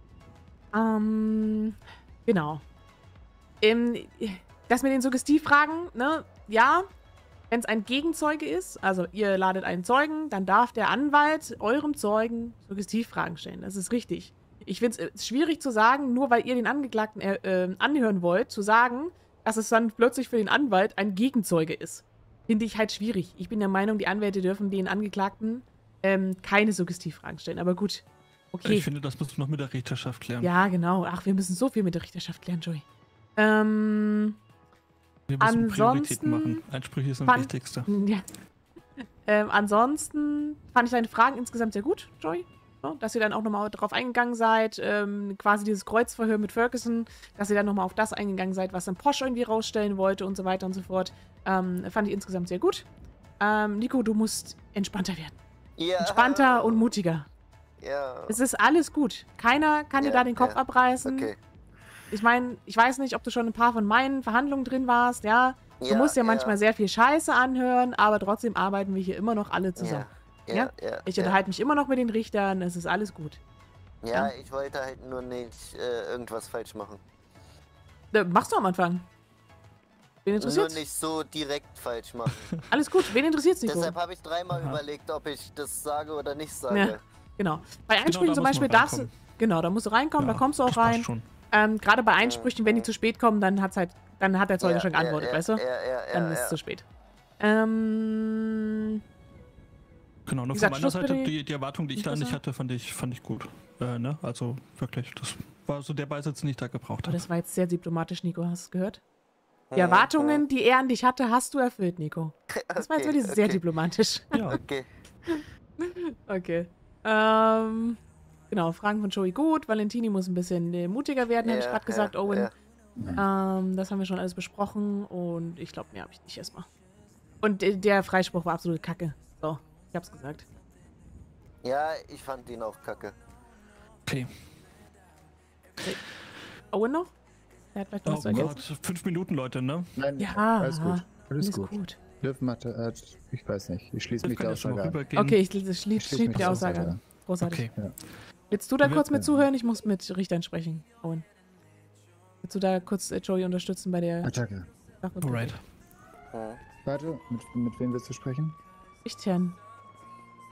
Ähm, genau. Ähm, das mit den Suggestivfragen, ne, ja, wenn es ein Gegenzeuge ist, also ihr ladet einen Zeugen, dann darf der Anwalt eurem Zeugen Suggestivfragen stellen. Das ist richtig. Ich finde es schwierig zu sagen, nur weil ihr den Angeklagten äh, äh, anhören wollt, zu sagen, dass es dann plötzlich für den Anwalt ein Gegenzeuge ist. Finde ich halt schwierig. Ich bin der Meinung, die Anwälte dürfen den Angeklagten ähm, keine Suggestivfragen stellen. Aber gut, okay. Ich finde, das musst du noch mit der Richterschaft klären. Ja, genau. Ach, wir müssen so viel mit der Richterschaft klären, Joey. Ähm, Wir müssen ansonsten Prioritäten machen. Einsprüche sind das fand- Wichtigste. ja. ähm, ansonsten fand ich deine Fragen insgesamt sehr gut, Joey. So, dass ihr dann auch nochmal drauf eingegangen seid, ähm, quasi dieses Kreuzverhör mit Ferguson, dass ihr dann nochmal auf das eingegangen seid, was dann Porsche irgendwie rausstellen wollte und so weiter und so fort. Ähm, fand ich insgesamt sehr gut. Ähm, Nico, du musst entspannter werden. Ja. Entspannter und mutiger. Ja. Es ist alles gut. Keiner kann dir Ja, da den Kopf ja. abreißen. Okay. Ich meine, ich weiß nicht, ob du schon ein paar von meinen Verhandlungen drin warst, ja. Du Ja, musst ja ja. manchmal sehr viel Scheiße anhören, aber trotzdem arbeiten wir hier immer noch alle zusammen. Ja, Ja? ja, Ich ja. unterhalte mich immer noch mit den Richtern, es ist alles gut. Ja, Ja. ich wollte halt nur nicht äh, irgendwas falsch machen. Äh, machst du am Anfang. Wen Nur interessiert's? nicht so direkt falsch machen. Alles gut, wen interessiert's, Nico? Deshalb habe ich dreimal Aha. überlegt, ob ich das sage oder nicht sage. Ja, genau. Bei Genau, Einsprüchen da zum muss Beispiel man darfst du. reinkommen. Genau, da musst du reinkommen, Ja, da kommst du auch das passt rein. schon. Ähm, Gerade bei Einsprüchen, wenn die zu spät kommen, dann hat's halt, dann hat der Zeuge Ja, schon geantwortet, ja, weißt du? Ja, ja, ja, Dann ja, ist es ja. zu spät. Ähm. Genau, nur Wie von gesagt, meiner Seite, Schlussplädoyer- die, die Erwartung, die ich da Interessant. nicht hatte, fand ich, fand ich gut. Äh, ne? Also wirklich, das war so der Beisatz, den ich da gebraucht Oh, habe. das war jetzt sehr diplomatisch, Nico, hast du es gehört? Die Mhm, Erwartungen, die er an dich hatte, hast du erfüllt, Nico. Das war jetzt Okay, wirklich sehr okay. diplomatisch. Ja, Okay. Okay. Ähm. Genau, Fragen von Joey gut. Valentini muss ein bisschen äh, mutiger werden, Ja, hätte ich gerade ja, gesagt, Owen. ja. Ähm, das haben wir schon alles besprochen und ich glaube, mehr habe ich nicht erstmal. Und äh, der Freispruch war absolute Kacke. So, ich hab's gesagt. Ja, ich fand ihn auch kacke. Okay. Owen noch? Er hat vielleicht noch Oh was zu ergänzen. Gott, fünf Minuten, Leute, ne? Nein, Ja, alles gut. Alles, alles gut. gut. Löwen hat, hat, ich weiß nicht, ich schließe Wir mich der können jetzt schon mal Aussage an. rübergehen. Okay, ich schließe schließ schließ mich die der Aussage Aussage an. Großartig. Okay. Ja. Willst du da Wir- kurz mit ja. zuhören? Ich muss mit Richtern sprechen, Owen. Willst du da kurz äh, Joey unterstützen bei der Attacke. Sache? Alright. Hm. Warte, mit, mit wem willst du sprechen? Richtern.